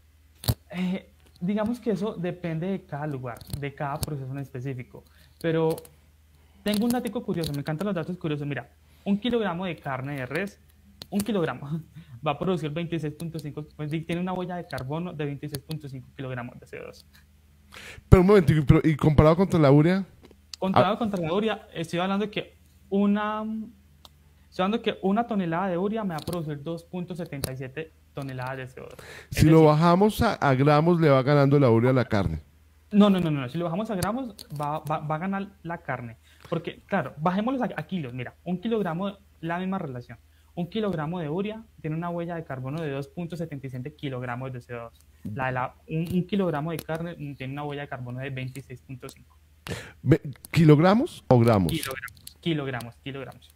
Eh, digamos que eso depende de cada lugar, de cada proceso en específico. Pero tengo un dato curioso, me encantan los datos curiosos. Mira, un kilogramo de carne de res un kilogramo va a producir veintiséis punto cinco, pues tiene una huella de carbono de veintiséis punto cinco kilogramos de C O dos. Pero un momento, pero, ¿y comparado contra la urea? Comparado ah. contra la urea, estoy hablando que una, estoy hablando que una tonelada de urea me va a producir dos punto setenta y siete toneladas de C O dos. Si es lo decir, bajamos a, a gramos, le va ganando la urea a la carne. No, no, no, no, si lo bajamos a gramos, va, va, va a ganar la carne. Porque, claro, bajémoslos a, a kilos. Mira, un kilogramo, la misma relación. Un kilogramo de urea tiene una huella de carbono de dos punto setenta y siete kilogramos de C O dos. La de la, un, un kilogramo de carne tiene una huella de carbono de veintiséis punto cinco. ¿Kilogramos o gramos? Kilogramos, kilogramos, kilogramos.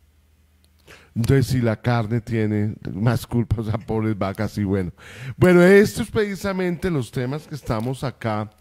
Entonces, si la carne tiene más culpa, o sea, pobres vacas, y bueno. Bueno, estos es precisamente los temas que estamos acá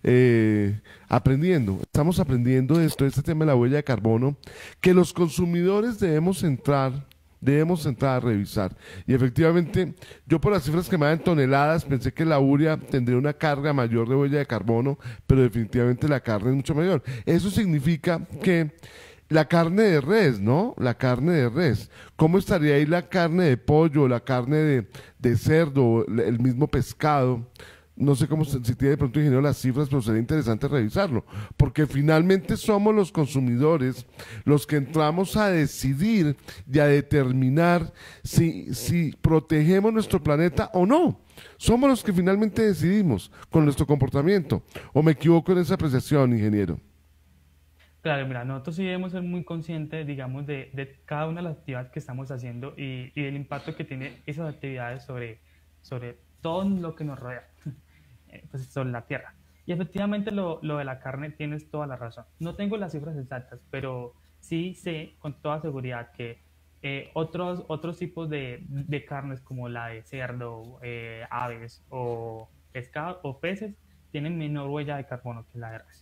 eh, aprendiendo. Estamos aprendiendo esto, este tema de la huella de carbono, que los consumidores debemos entrar, debemos entrar a revisar. Y efectivamente, yo por las cifras que me dan toneladas, pensé que la urea tendría una carga mayor de huella de carbono, pero definitivamente la carne es mucho mayor. Eso significa que la carne de res, ¿no? La carne de res. ¿Cómo estaría ahí la carne de pollo, la carne de, de cerdo, el mismo pescado? No sé cómo, si tiene de pronto ingeniero las cifras, pero sería interesante revisarlo. Porque finalmente somos los consumidores los que entramos a decidir y a determinar si, si protegemos nuestro planeta o no. Somos los que finalmente decidimos con nuestro comportamiento. ¿O me equivoco en esa apreciación, ingeniero? Claro, mira, nosotros sí debemos ser muy conscientes, digamos, de, de cada una de las actividades que estamos haciendo y, y del impacto que tiene esas actividades sobre, sobre todo lo que nos rodea, pues sobre la tierra. Y efectivamente lo, lo de la carne tienes toda la razón. No tengo las cifras exactas, pero sí sé con toda seguridad que eh, otros, otros tipos de, de carnes como la de cerdo, eh, aves o pescado o peces tienen menor huella de carbono que la de res.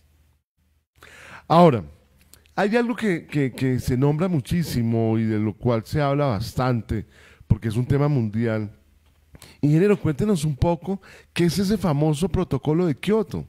Ahora, hay algo que, que, que se nombra muchísimo y de lo cual se habla bastante, porque es un tema mundial. Ingeniero, cuéntenos un poco, ¿qué es ese famoso protocolo de Kioto?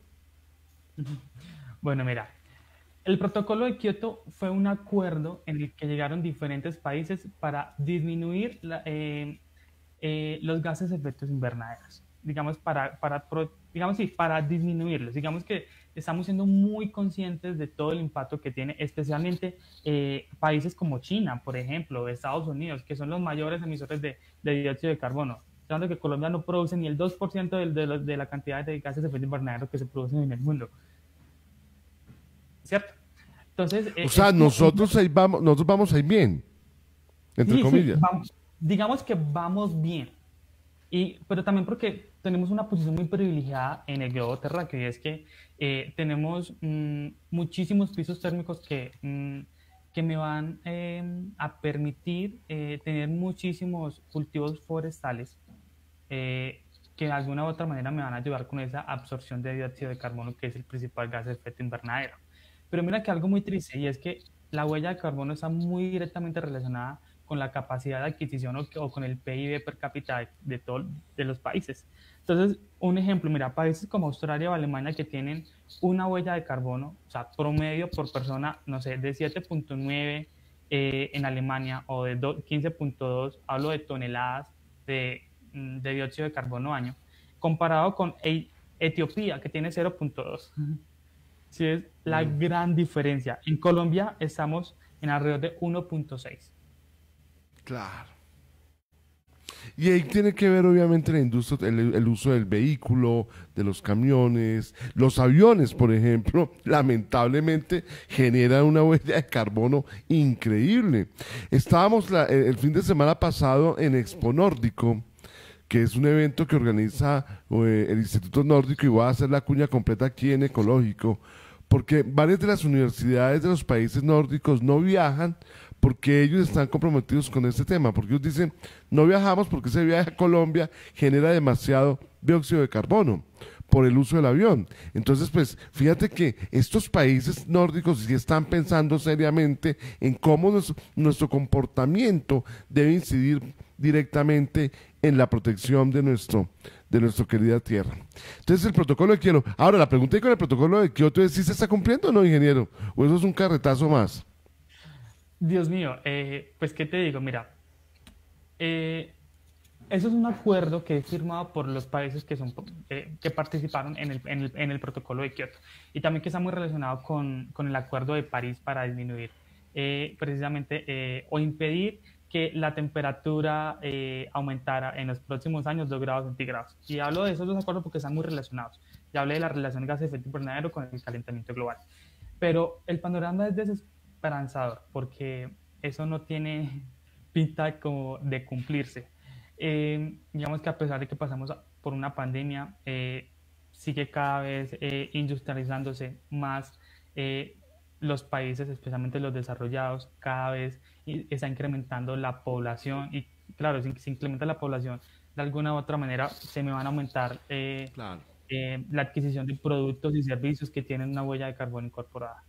Bueno, mira, el protocolo de Kioto fue un acuerdo en el que llegaron diferentes países para disminuir la, eh, eh, los gases de efecto invernaderos. Digamos, para, para, digamos, sí, para disminuirlos. Digamos que estamos siendo muy conscientes de todo el impacto que tiene, especialmente eh, países como China, por ejemplo, Estados Unidos, que son los mayores emisores de, de dióxido de carbono. Hablando que Colombia no produce ni el dos por ciento de, de, de la cantidad de gases de efecto invernadero que se producen en el mundo. ¿Cierto? Entonces, o sea, nosotros ahí vamos, nosotros vamos ahí bien, entre sí, comillas. Sí, vamos, digamos que vamos bien. Y, pero también porque tenemos una posición muy privilegiada en el globo terráqueo, y es que eh, tenemos mmm, muchísimos pisos térmicos que, mmm, que me van eh, a permitir eh, tener muchísimos cultivos forestales eh, que de alguna u otra manera me van a ayudar con esa absorción de dióxido de carbono, que es el principal gas de efecto invernadero. Pero mira que algo muy triste, y es que la huella de carbono está muy directamente relacionada con la capacidad de adquisición o, o con el P I B per cápita de, de todos de los países. Entonces, un ejemplo, mira, países como Australia o Alemania que tienen una huella de carbono, o sea, promedio por persona, no sé, de siete punto nueve eh, en Alemania o de quince punto dos, hablo de toneladas de, de dióxido de carbono año, comparado con e Etiopía, que tiene cero punto dos. Sí, es la mm. gran diferencia. En Colombia estamos en alrededor de uno punto seis. Claro. Y ahí tiene que ver obviamente la industria, el, el uso del vehículo, de los camiones, los aviones, por ejemplo, lamentablemente generan una huella de carbono increíble. Estábamos la, el fin de semana pasado en Expo Nórdico, que es un evento que organiza eh, el Instituto Nórdico, y voy a hacer la cuña completa aquí en Ecológico, porque varias de las universidades de los países nórdicos no viajan porque ellos están comprometidos con este tema, porque ellos dicen, no viajamos porque ese viaje a Colombia genera demasiado dióxido de carbono por el uso del avión. Entonces, pues, fíjate que estos países nórdicos sí están pensando seriamente en cómo nuestro, nuestro comportamiento debe incidir directamente en la protección de nuestro de nuestra querida tierra. Entonces, el protocolo de Kioto. Ahora, la pregunta con el protocolo de Kioto es si se está cumpliendo o no, ingeniero, o eso es un carretazo más. Dios mío, eh, pues, ¿qué te digo? Mira, Eh, eso es un acuerdo que es firmado por los países que, son, eh, que participaron en el, en, el, en el protocolo de Kioto, y también que está muy relacionado con, con el acuerdo de París para disminuir eh, precisamente eh, o impedir que la temperatura eh, aumentara en los próximos años dos grados centígrados. Y hablo de esos dos acuerdos porque están muy relacionados. Ya hablé de la relación gas de efecto invernadero con el calentamiento global. Pero el panorama es desesperanzador porque eso no tiene pinta como de cumplirse. Eh, digamos que a pesar de que pasamos por una pandemia, eh, sigue cada vez eh, industrializándose más eh, los países, especialmente los desarrollados, cada vez está incrementando la población y claro, si se incrementa la población, de alguna u otra manera se me van a aumentar eh, Claro. eh, la adquisición de productos y servicios que tienen una huella de carbono incorporada.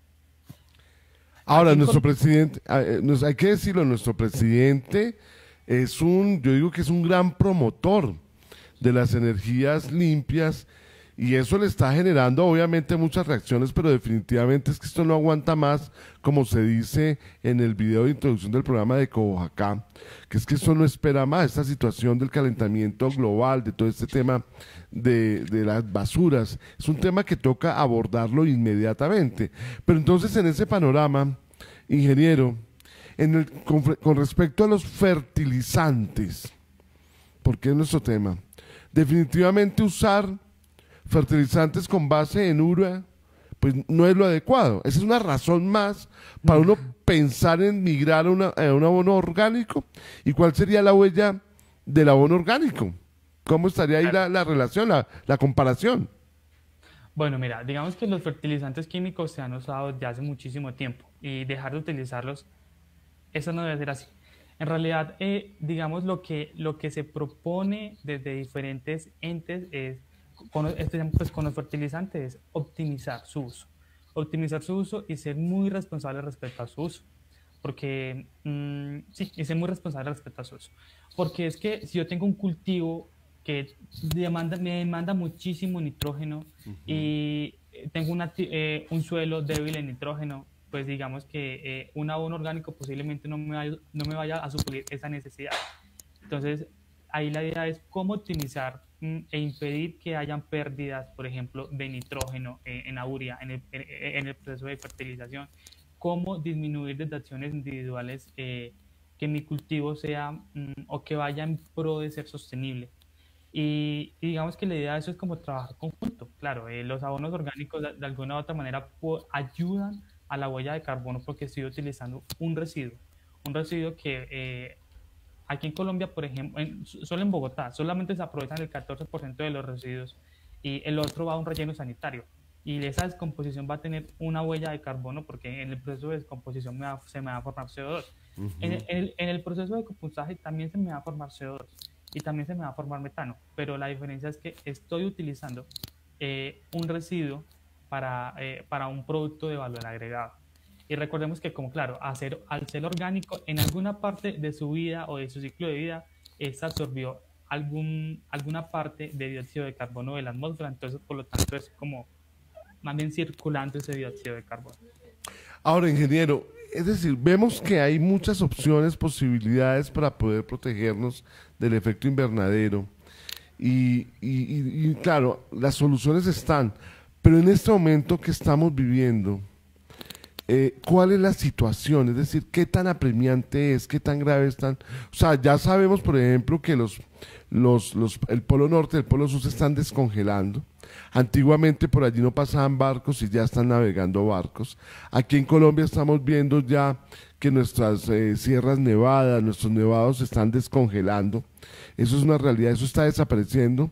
Ahora, Aquí nuestro con- presidente, eh, nos- hay que decirlo, nuestro presidente es un, yo digo que es un gran promotor de las energías limpias y eso le está generando obviamente muchas reacciones, pero definitivamente es que esto no aguanta más, como se dice en el video de introducción del programa de Cobojacá, que es que esto no espera más, esta situación del calentamiento global, de todo este tema de, de las basuras, es un tema que toca abordarlo inmediatamente. Pero entonces en ese panorama, ingeniero, en el, con, con respecto a los fertilizantes, porque es nuestro tema, definitivamente usar fertilizantes con base en urea, pues no es lo adecuado. Esa es una razón más para uno pensar en migrar a, una, a un abono orgánico. ¿Y cuál sería la huella del abono orgánico? ¿Cómo estaría ahí la, la relación, la, la comparación? Bueno, mira, digamos que los fertilizantes químicos se han usado ya hace muchísimo tiempo y dejar de utilizarlos, eso no debe ser así. En realidad, eh, digamos, lo que, lo que se propone desde diferentes entes es, con, este, pues, con los fertilizantes, es optimizar su uso. Optimizar su uso y ser muy responsable respecto a su uso. Porque, mmm, sí, y ser muy responsable respecto a su uso. Porque es que si yo tengo un cultivo que demanda, me demanda muchísimo nitrógeno uh-huh. y tengo una, eh, un suelo débil en nitrógeno, pues digamos que eh, un abono orgánico posiblemente no me, vaya, no me vaya a suplir esa necesidad. Entonces, ahí la idea es cómo optimizar mm, e impedir que hayan pérdidas, por ejemplo, de nitrógeno eh, en la urea, en el, en, en el proceso de fertilización, cómo disminuir desde acciones individuales eh, que mi cultivo sea mm, o que vaya en pro de ser sostenible. Y, y digamos que la idea de eso es como trabajar conjunto. Claro, eh, los abonos orgánicos de, de alguna u otra manera po- ayudan a la huella de carbono porque estoy utilizando un residuo, un residuo que eh, aquí en Colombia, por ejemplo, en, solo en Bogotá, solamente se aprovechan el catorce por ciento de los residuos y el otro va a un relleno sanitario. Y esa descomposición va a tener una huella de carbono porque en el proceso de descomposición me va, se me va a formar C O dos. Uh-huh. En, el, en, el, en el proceso de compostaje también se me va a formar C O dos y también se me va a formar metano, pero la diferencia es que estoy utilizando eh, un residuo para, eh, para un producto de valor agregado. Y recordemos que, como claro, hacer, al ser orgánico, en alguna parte de su vida o de su ciclo de vida, esta absorbió algún, alguna parte de dióxido de carbono de la atmósfera, entonces por lo tanto es como más bien circulando ese dióxido de carbono. Ahora, ingeniero, es decir, vemos que hay muchas opciones, posibilidades para poder protegernos del efecto invernadero y, y, y, y claro, las soluciones están, pero en este momento que estamos viviendo, Eh, ¿cuál es la situación? Es decir, ¿qué tan apremiante es? ¿Qué tan grave están? O sea, ya sabemos, por ejemplo, que los, los, los, el Polo Norte y el Polo Sur se están descongelando. Antiguamente por allí no pasaban barcos y ya están navegando barcos. Aquí en Colombia estamos viendo ya que nuestras eh, sierras nevadas, nuestros nevados se están descongelando. Eso es una realidad, eso está desapareciendo,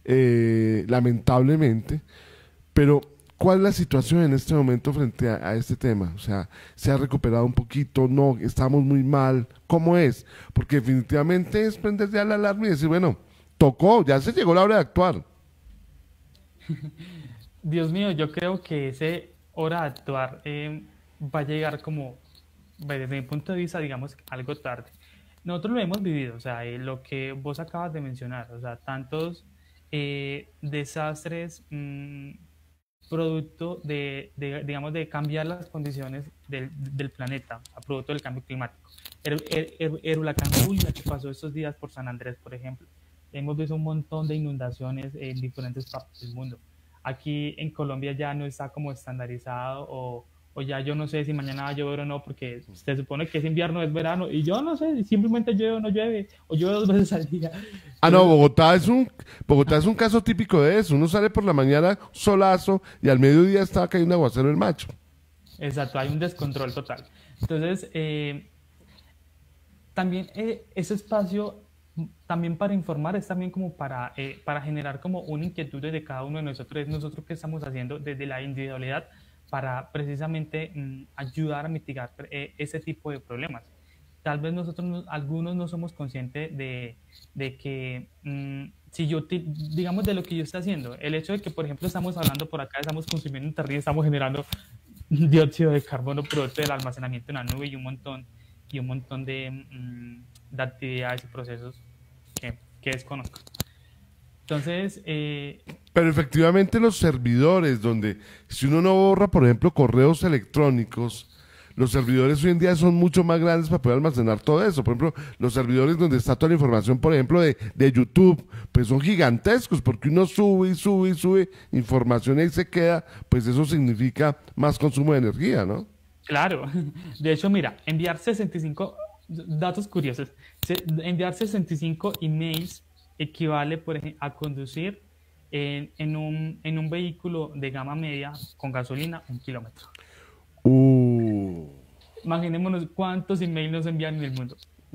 eh, lamentablemente. Pero ¿cuál es la situación en este momento frente a, a este tema? O sea, ¿se ha recuperado un poquito? ¿No? ¿Estamos muy mal? ¿Cómo es? Porque definitivamente es prender ya la alarma y decir, bueno, tocó, ya se llegó la hora de actuar. Dios mío, yo creo que ese hora de actuar eh, va a llegar como, desde mi punto de vista, digamos, algo tarde. Nosotros lo hemos vivido, o sea, eh, lo que vos acabas de mencionar, o sea, tantos eh, desastres mmm, producto de, de, digamos, de cambiar las condiciones del, del planeta, a producto del cambio climático. El, el, el, el huracán Julia que pasó estos días por San Andrés, por ejemplo, hemos visto un montón de inundaciones en diferentes partes del mundo. Aquí en Colombia ya no está como estandarizado o, o ya yo no sé si mañana va a llover o no, porque se supone que es invierno, es verano, y yo no sé, simplemente llueve o no llueve, o llueve dos veces al día. Ah, no, Bogotá es un Bogotá es un caso típico de eso. Uno sale por la mañana solazo y al mediodía está cayendo un aguacero el macho. Exacto, hay un descontrol total. Entonces, eh, también eh, ese espacio, también para informar, es también como para, eh, para generar como una inquietud de cada uno de nosotros, nosotros qué estamos haciendo desde la individualidad para precisamente mm, ayudar a mitigar eh, ese tipo de problemas. Tal vez nosotros, no, algunos no somos conscientes de, de que, mmm, si yo, te, digamos, de lo que yo estoy haciendo, el hecho de que, por ejemplo, estamos hablando por acá, estamos consumiendo internet, estamos generando dióxido de carbono producto del almacenamiento en la nube y un montón, y un montón de, mmm, de actividades y procesos que, que desconozco. Entonces, eh, pero efectivamente los servidores, donde si uno no borra, por ejemplo, correos electrónicos, los servidores hoy en día son mucho más grandes para poder almacenar todo eso. Por ejemplo, los servidores donde está toda la información, por ejemplo, de, de YouTube, pues son gigantescos, porque uno sube y sube y sube información y ahí se queda, pues eso significa más consumo de energía, ¿no? Claro. De hecho, mira, enviar sesenta y cinco, datos curiosos, enviar sesenta y cinco emails equivale, por ejemplo, a conducir en, en, un, en un vehículo de gama media con gasolina un kilómetro. Uh. Imaginémonos cuántos emails nos envían en el mundo.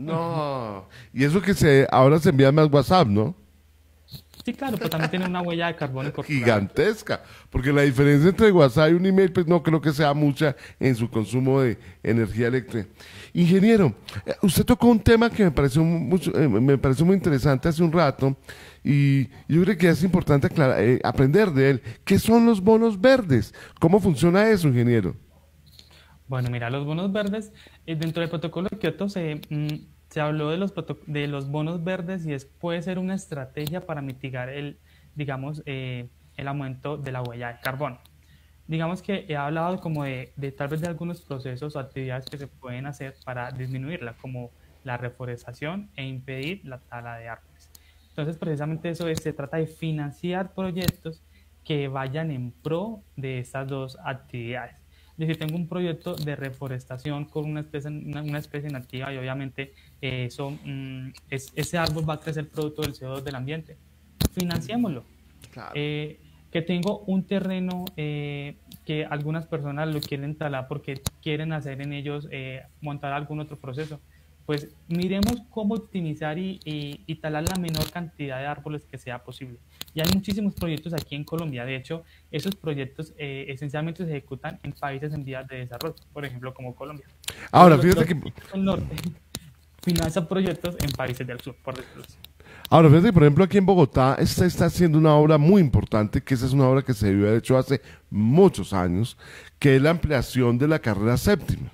No, y eso que se ahora se envía más WhatsApp, ¿no? Sí, claro, pero también tiene una huella de carbono gigantesca, porque la diferencia entre WhatsApp y un email, pues no creo que sea mucha en su consumo de energía eléctrica. Ingeniero, usted tocó un tema que me pareció mucho, eh, me pareció muy interesante hace un rato, y yo creo que es importante aclarar, eh, aprender de él. ¿Qué son los bonos verdes? ¿Cómo funciona eso, ingeniero? Bueno, mira, los bonos verdes, eh, dentro del protocolo de Kioto se, mm, se habló de los, de los bonos verdes y es, puede ser una estrategia para mitigar el, digamos, eh, el aumento de la huella de carbono. Digamos que he hablado como de, de tal vez de algunos procesos o actividades que se pueden hacer para disminuirla, como la reforestación e impedir la tala de árboles. Entonces, precisamente eso es, se trata de financiar proyectos que vayan en pro de estas dos actividades. Es decir, tengo un proyecto de reforestación con una especie, una, una especie nativa y obviamente eh, eso, mm, es, ese árbol va a crecer producto del C O dos del ambiente. Financiémoslo. Claro. Eh, que tengo un terreno eh, que algunas personas lo quieren talar porque quieren hacer en ellos, eh, montar algún otro proceso. Pues miremos cómo optimizar y, y, y talar la menor cantidad de árboles que sea posible. Y hay muchísimos proyectos aquí en Colombia. De hecho, esos proyectos eh, esencialmente se ejecutan en países en vías de desarrollo, por ejemplo, como Colombia. Ahora, los, fíjate los, que... El norte financia proyectos en países del sur, por decirlo así. Ahora, fíjate que, por ejemplo, aquí en Bogotá se está haciendo una obra muy importante, que esa es una obra que se debió haber hecho hace muchos años, que es la ampliación de la carrera séptima.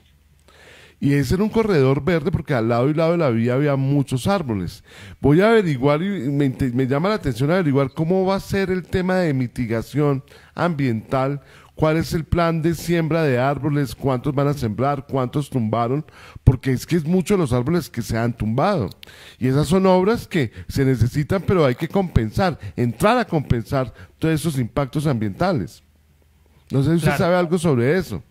Y ese era un corredor verde porque al lado y lado de la vía había muchos árboles. Voy a averiguar y me, me llama la atención averiguar cómo va a ser el tema de mitigación ambiental, cuál es el plan de siembra de árboles, cuántos van a sembrar, cuántos tumbaron, porque es que es mucho los árboles que se han tumbado. Y esas son obras que se necesitan, pero hay que compensar, entrar a compensar todos esos impactos ambientales. No sé si usted claro. sabe algo sobre eso.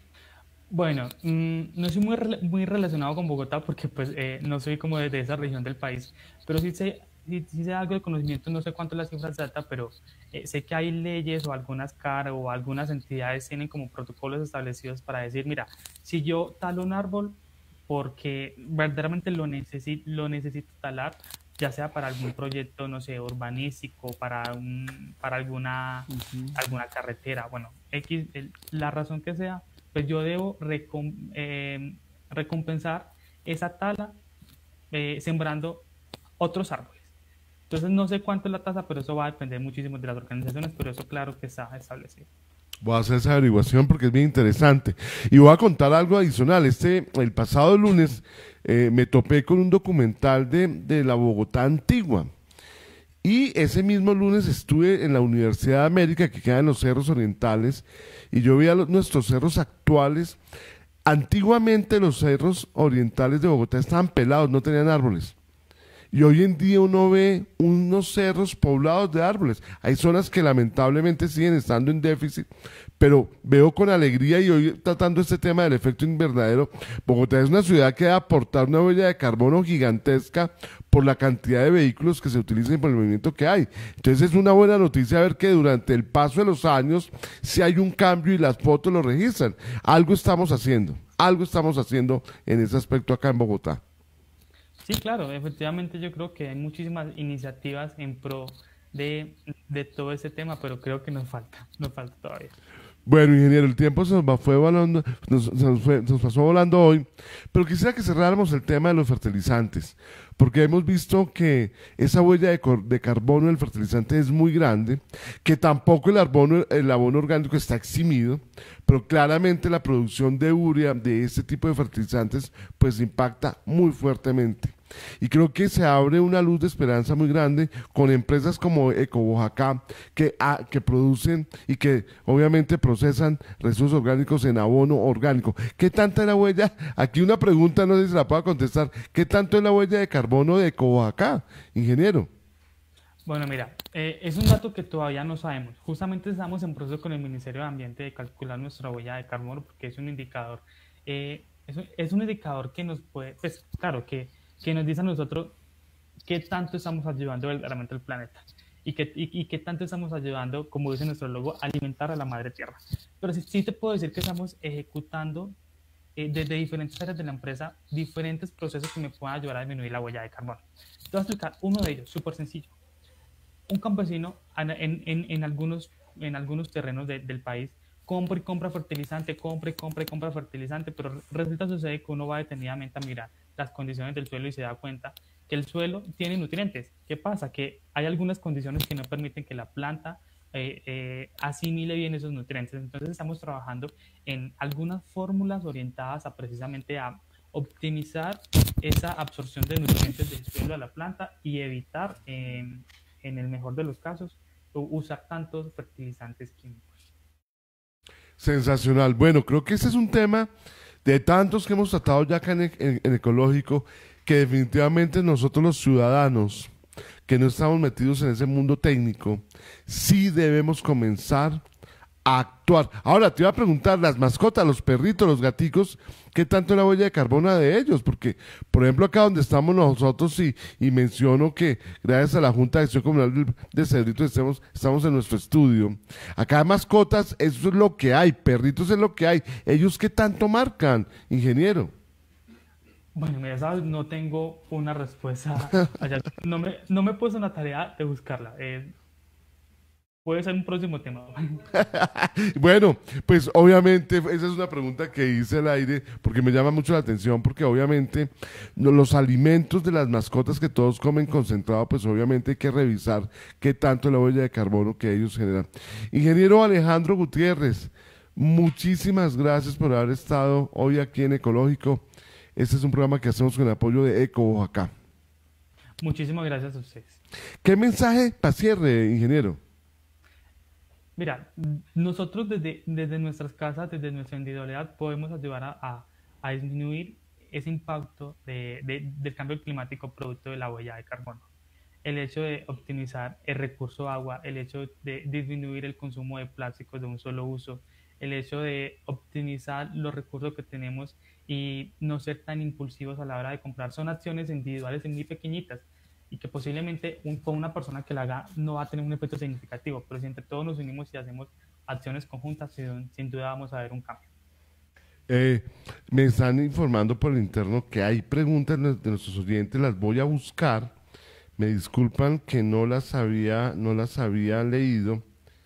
Bueno, mmm, no soy muy, muy relacionado con Bogotá porque pues eh, no soy como de, de esa región del país, pero sí sé, sí, sí sé algo de conocimiento, no sé cuánto es la cifra exacta, pero eh, sé que hay leyes o algunas C A R o algunas entidades tienen como protocolos establecidos para decir, mira, si yo talo un árbol porque verdaderamente lo, necesi lo necesito talar, ya sea para algún proyecto, no sé, urbanístico, para, un, para alguna, uh-huh. alguna carretera, bueno, X, el, la razón que sea, pues yo debo recom eh, recompensar esa tala eh, sembrando otros árboles. Entonces no sé cuánto es la tasa, pero eso va a depender muchísimo de las organizaciones, pero eso claro que está establecido. Voy a hacer esa averiguación porque es bien interesante. Y voy a contar algo adicional. Este, el pasado lunes eh, me topé con un documental de, de la Bogotá antigua. Y ese mismo lunes estuve en la Universidad de América, que queda en los Cerros Orientales, y yo vi a los, nuestros cerros actuales. Antiguamente los cerros orientales de Bogotá estaban pelados, no tenían árboles. Y hoy en día uno ve unos cerros poblados de árboles. Hay zonas que lamentablemente siguen estando en déficit, pero veo con alegría, y hoy tratando este tema del efecto invernadero, Bogotá es una ciudad que debe aportar una huella de carbono gigantesca por la cantidad de vehículos que se utilizan y por el movimiento que hay. Entonces es una buena noticia ver que durante el paso de los años sí hay un cambio y las fotos lo registran. Algo estamos haciendo, algo estamos haciendo en ese aspecto acá en Bogotá. Sí, claro, efectivamente yo creo que hay muchísimas iniciativas en pro de, de todo ese tema, pero creo que nos falta, nos falta todavía. Bueno, ingeniero, el tiempo se nos, va, fue volando, nos, se nos, fue, se nos pasó volando hoy, pero quisiera que cerráramos el tema de los fertilizantes, porque hemos visto que esa huella de, de carbono del fertilizante es muy grande, que tampoco el abono, el abono orgánico está eximido, pero claramente la producción de urea de este tipo de fertilizantes pues impacta muy fuertemente. Y creo que se abre una luz de esperanza muy grande con empresas como Ecoboyacá que, ah, que producen y que obviamente procesan residuos orgánicos en abono orgánico. ¿Qué tanta es la huella? Aquí una pregunta, no sé si la pueda contestar. ¿Qué tanto es la huella de carbono de Ecoboyacá, ingeniero? Bueno, mira, eh, es un dato que todavía no sabemos. Justamente estamos en proceso con el Ministerio de Ambiente de calcular nuestra huella de carbono, porque es un indicador, eh, es, un, es un indicador que nos puede, pues claro, que que nos dice a nosotros qué tanto estamos ayudando verdaderamente al planeta y qué, y, y qué tanto estamos ayudando, como dice nuestro logo, a alimentar a la madre tierra. Pero sí, sí te puedo decir que estamos ejecutando eh, desde diferentes áreas de la empresa diferentes procesos que me puedan ayudar a disminuir la huella de carbono. Te voy a explicar uno de ellos, súper sencillo. Un campesino en, en, en, algunos, en algunos terrenos de, del país compra y compra fertilizante, compra y compra y compra fertilizante, pero resulta sucede que uno va detenidamente a mirar las condiciones del suelo y se da cuenta que el suelo tiene nutrientes. ¿Qué pasa? Que hay algunas condiciones que no permiten que la planta eh, eh, asimile bien esos nutrientes. Entonces estamos trabajando en algunas fórmulas orientadas a precisamente a optimizar esa absorción de nutrientes del suelo a la planta y evitar, eh, en el mejor de los casos, usar tantos fertilizantes químicos. Sensacional. Bueno, creo que ese es un tema de tantos que hemos tratado ya acá en, en, en Ecológico, que definitivamente nosotros los ciudadanos que no estamos metidos en ese mundo técnico, sí debemos comenzar a actuar. Ahora te iba a preguntar, las mascotas, los perritos, los gaticos, ¿qué tanto es la huella de carbono de ellos? Porque, por ejemplo, acá donde estamos nosotros, y, y menciono que gracias a la Junta de Acción Comunal de Cedritos estamos, estamos en nuestro estudio. Acá hay mascotas, eso es lo que hay, perritos es lo que hay. ¿Ellos qué tanto marcan, ingeniero? Bueno, mira, sabes, no tengo una respuesta allá. No me, no me he puesto en la tarea de buscarla. Eh, Puede ser un próximo tema. Bueno, pues obviamente esa es una pregunta que hice al aire porque me llama mucho la atención, porque obviamente no, los alimentos de las mascotas que todos comen concentrado, pues obviamente hay que revisar qué tanto es la huella de carbono que ellos generan. Ingeniero Alejandro Gutiérrez, muchísimas gracias por haber estado hoy aquí en Ecológico. Este es un programa que hacemos con el apoyo de Ecoboyacá. Muchísimas gracias a ustedes. ¿Qué mensaje para cierre, ingeniero? Mira, nosotros desde, desde nuestras casas, desde nuestra individualidad, podemos ayudar a, a, a disminuir ese impacto de, de, del cambio climático producto de la huella de carbono. El hecho de optimizar el recurso agua, el hecho de disminuir el consumo de plásticos de un solo uso, el hecho de optimizar los recursos que tenemos y no ser tan impulsivos a la hora de comprar, son acciones individuales muy pequeñitas, y que posiblemente un, con una persona que la haga no va a tener un efecto significativo, pero si entre todos nos unimos y hacemos acciones conjuntas, sin, sin duda vamos a ver un cambio. Eh, me están informando por el interno que hay preguntas de nuestros oyentes, las voy a buscar, me disculpan que no las había, no las había leído,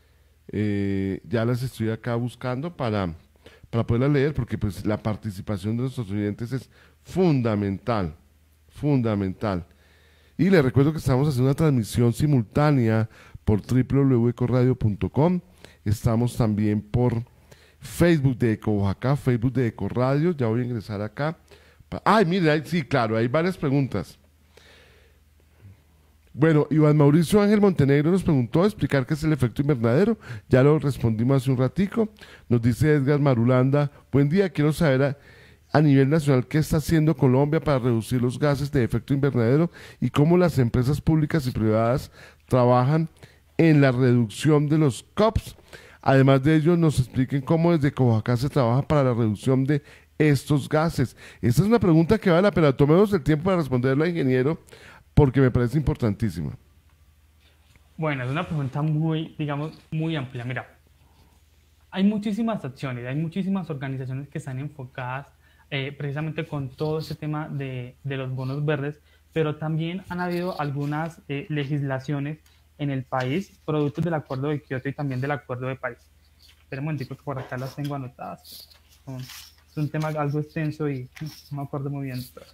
eh, ya las estoy acá buscando para, para poderlas leer, porque pues la participación de nuestros oyentes es fundamental, fundamental. Y les recuerdo que estamos haciendo una transmisión simultánea por doble u doble u doble u punto ecoradio punto com. Estamos también por Facebook de Ecoboyacá, Facebook de Ecoradio. Ya voy a ingresar acá. Ay, mire, sí, claro, hay varias preguntas. Bueno, Iván Mauricio Ángel Montenegro nos preguntó explicar qué es el efecto invernadero. Ya lo respondimos hace un ratico. Nos dice Edgar Marulanda, buen día, quiero saber a, a nivel nacional qué está haciendo Colombia para reducir los gases de efecto invernadero y cómo las empresas públicas y privadas trabajan en la reducción de los C O Ps. Además de ello, nos expliquen cómo desde Ecoboyacá se trabaja para la reducción de estos gases. Esta es una pregunta que vale la pena. Tomemos el tiempo para responderla, ingeniero, porque me parece importantísima. Bueno, es una pregunta muy, digamos, muy amplia. Mira, hay muchísimas acciones, hay muchísimas organizaciones que están enfocadas eh, precisamente con todo este tema de, de los bonos verdes, pero también han habido algunas eh, legislaciones en el país, productos del Acuerdo de Kioto y también del Acuerdo de París. Espera un momentico que por acá las tengo anotadas. Es un tema algo extenso y no me acuerdo muy bien. Pero...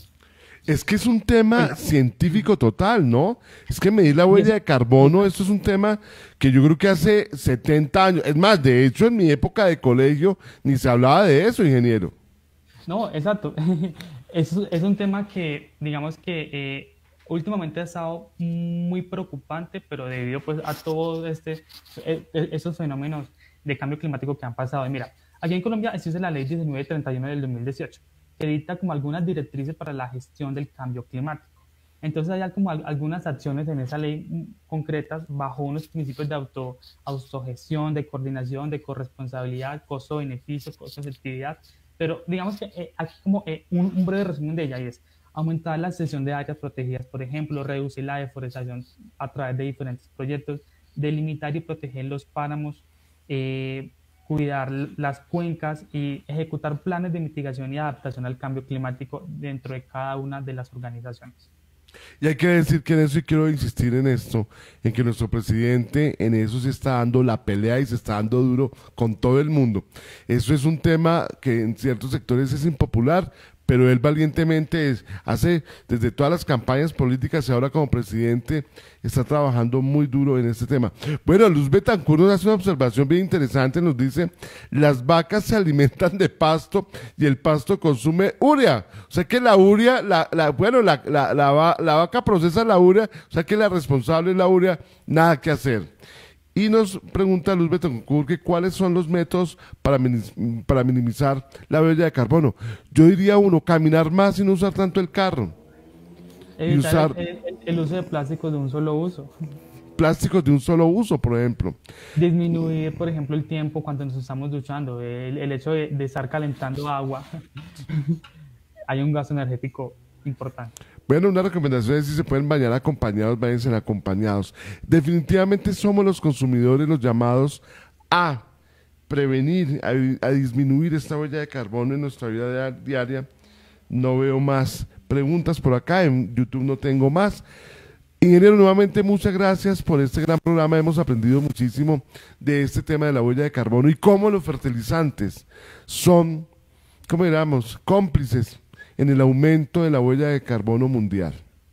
Es que es un tema científico total, ¿no? Es que medir la huella de carbono, esto es un tema que yo creo que hace setenta años, es más, de hecho en mi época de colegio ni se hablaba de eso, ingeniero. No, exacto. es, es un tema que, digamos que eh, últimamente ha estado muy preocupante, pero debido pues a todos este, eh, esos fenómenos de cambio climático que han pasado. Y mira, aquí en Colombia existe la ley diecinueve treinta y uno del dos mil dieciocho. Que dicta como algunas directrices para la gestión del cambio climático. Entonces hay como al, algunas acciones en esa ley concretas bajo unos principios de auto, autogestión, de coordinación, de corresponsabilidad, costo-beneficio, costo-efectividad, pero digamos que eh, aquí como eh, un, un breve resumen de ella y es aumentar la cesión de áreas protegidas, por ejemplo, reducir la deforestación a través de diferentes proyectos, delimitar y proteger los páramos, eh, cuidar las cuencas y ejecutar planes de mitigación y adaptación al cambio climático dentro de cada una de las organizaciones. Y hay que decir que en eso, y quiero insistir en esto, en que nuestro presidente en eso se está dando la pelea y se está dando duro con todo el mundo. Eso es un tema que en ciertos sectores es impopular, pero él valientemente es, hace desde todas las campañas políticas y ahora como presidente está trabajando muy duro en este tema. Bueno, Luz Betancourt nos hace una observación bien interesante, nos dice, las vacas se alimentan de pasto y el pasto consume urea, o sea que la urea, la, la, bueno, la, la, la, la, la vaca procesa la urea, o sea que la responsable es la urea, nada que hacer. Y nos pregunta Luz Betancourt que cuáles son los métodos para, minim para minimizar la huella de carbono. Yo diría uno, caminar más y no usar tanto el carro. Evitar y usar el, el, el uso de plásticos de un solo uso. Plásticos de un solo uso, por ejemplo. Disminuir, por ejemplo, el tiempo cuando nos estamos duchando. El, el hecho de, de estar calentando agua. Hay un gasto energético importante. Bueno, una recomendación es si se pueden bañar acompañados, váyanse acompañados. Definitivamente somos los consumidores los llamados a prevenir, a, a disminuir esta huella de carbono en nuestra vida diaria. No veo más preguntas por acá, en YouTube no tengo más. Ingeniero, nuevamente muchas gracias por este gran programa. Hemos aprendido muchísimo de este tema de la huella de carbono y cómo los fertilizantes son, como diríamos, cómplices en el aumento de la huella de carbono mundial.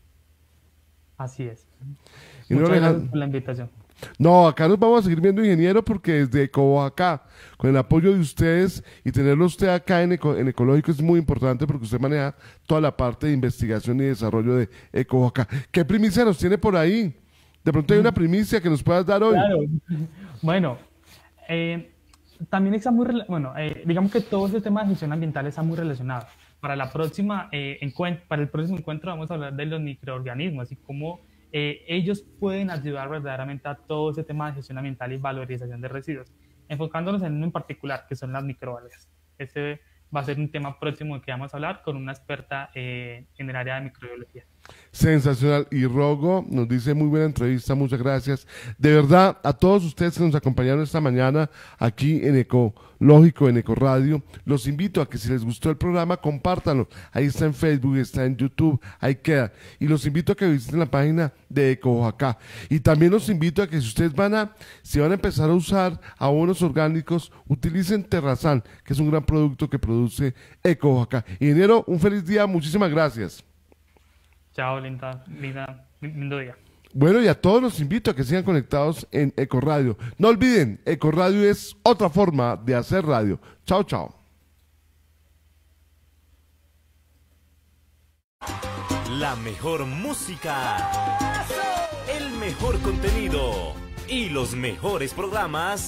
Así es. Y Muchas no gracias por la invitación. No, acá nos vamos a seguir viendo, ingeniero, porque desde Ecoboyacá, con el apoyo de ustedes y tenerlo usted acá en, Eco, en Ecológico es muy importante porque usted maneja toda la parte de investigación y desarrollo de Ecoboyacá. ¿Qué primicia nos tiene por ahí? De pronto hay una primicia que nos puedas dar hoy. Claro. Bueno, eh, también está muy, bueno, eh, digamos que todo este tema de gestión ambiental está muy relacionado. Para, la próxima, eh, para el próximo encuentro vamos a hablar de los microorganismos y cómo eh, ellos pueden ayudar verdaderamente a todo ese tema de gestión ambiental y valorización de residuos, enfocándonos en uno en particular, que son las microalgas. Ese va a ser un tema próximo que vamos a hablar con una experta eh, en el área de microbiología. Sensacional. Y Rogo nos dice muy buena entrevista, muchas gracias. De verdad, a todos ustedes que nos acompañaron esta mañana aquí en Ecológico, en Ecoradio, los invito a que si les gustó el programa, compártanlo. Ahí está en Facebook, está en YouTube, ahí queda. Y los invito a que visiten la página de Ecoboyacá. Y también los invito a que si ustedes van a, si van a empezar a usar abonos orgánicos, utilicen Terrazán, que es un gran producto que produce Ecoboyacá. Ingeniero, un feliz día, muchísimas gracias. Chao, linda, linda, lindo día. Bueno, y a todos los invito a que sigan conectados en Ecoradio. No olviden, Ecoradio es otra forma de hacer radio. Chao, chao. La mejor música, el mejor contenido y los mejores programas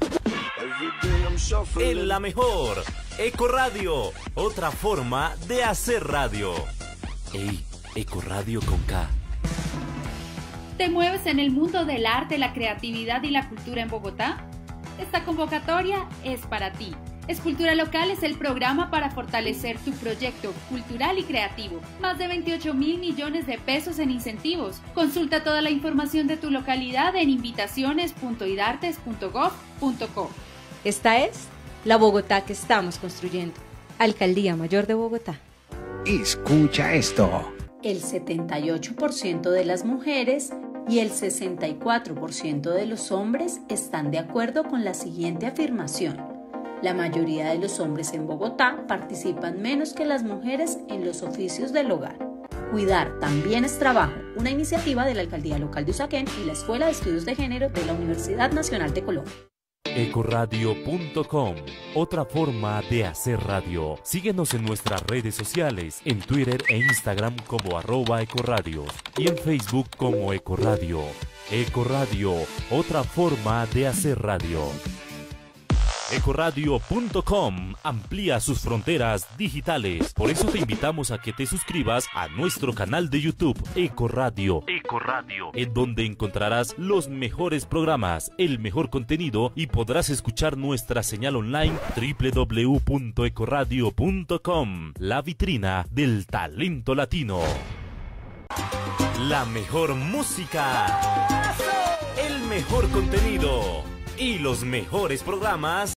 en la mejor Eco Radio, otra forma de hacer radio. Ey, Eco Radio con K. ¿Te mueves en el mundo del arte, la creatividad y la cultura en Bogotá? Esta convocatoria es para ti. Escultura Local es el programa para fortalecer tu proyecto cultural y creativo. Más de veintiocho mil millones de pesos en incentivos. Consulta toda la información de tu localidad en invitaciones punto idartes punto gob punto co. Esta es la Bogotá que estamos construyendo. Alcaldía Mayor de Bogotá. Escucha esto. El setenta y ocho por ciento de las mujeres y el sesenta y cuatro por ciento de los hombres están de acuerdo con la siguiente afirmación. La mayoría de los hombres en Bogotá participan menos que las mujeres en los oficios del hogar. Cuidar también es trabajo, una iniciativa de la Alcaldía Local de Usaquén y la Escuela de Estudios de Género de la Universidad Nacional de Colombia. Ecoradio punto com, otra forma de hacer radio. Síguenos en nuestras redes sociales, en Twitter e Instagram como arroba Ecoradio y en Facebook como Ecoradio. Ecoradio, otra forma de hacer radio. Ecoradio punto com amplía sus fronteras digitales. Por eso te invitamos a que te suscribas a nuestro canal de YouTube Ecoradio, Ecoradio, en donde encontrarás los mejores programas, el mejor contenido y podrás escuchar nuestra señal online doble u doble u doble u punto ecoradio punto com, la vitrina del talento latino. La mejor música, el mejor contenido y los mejores programas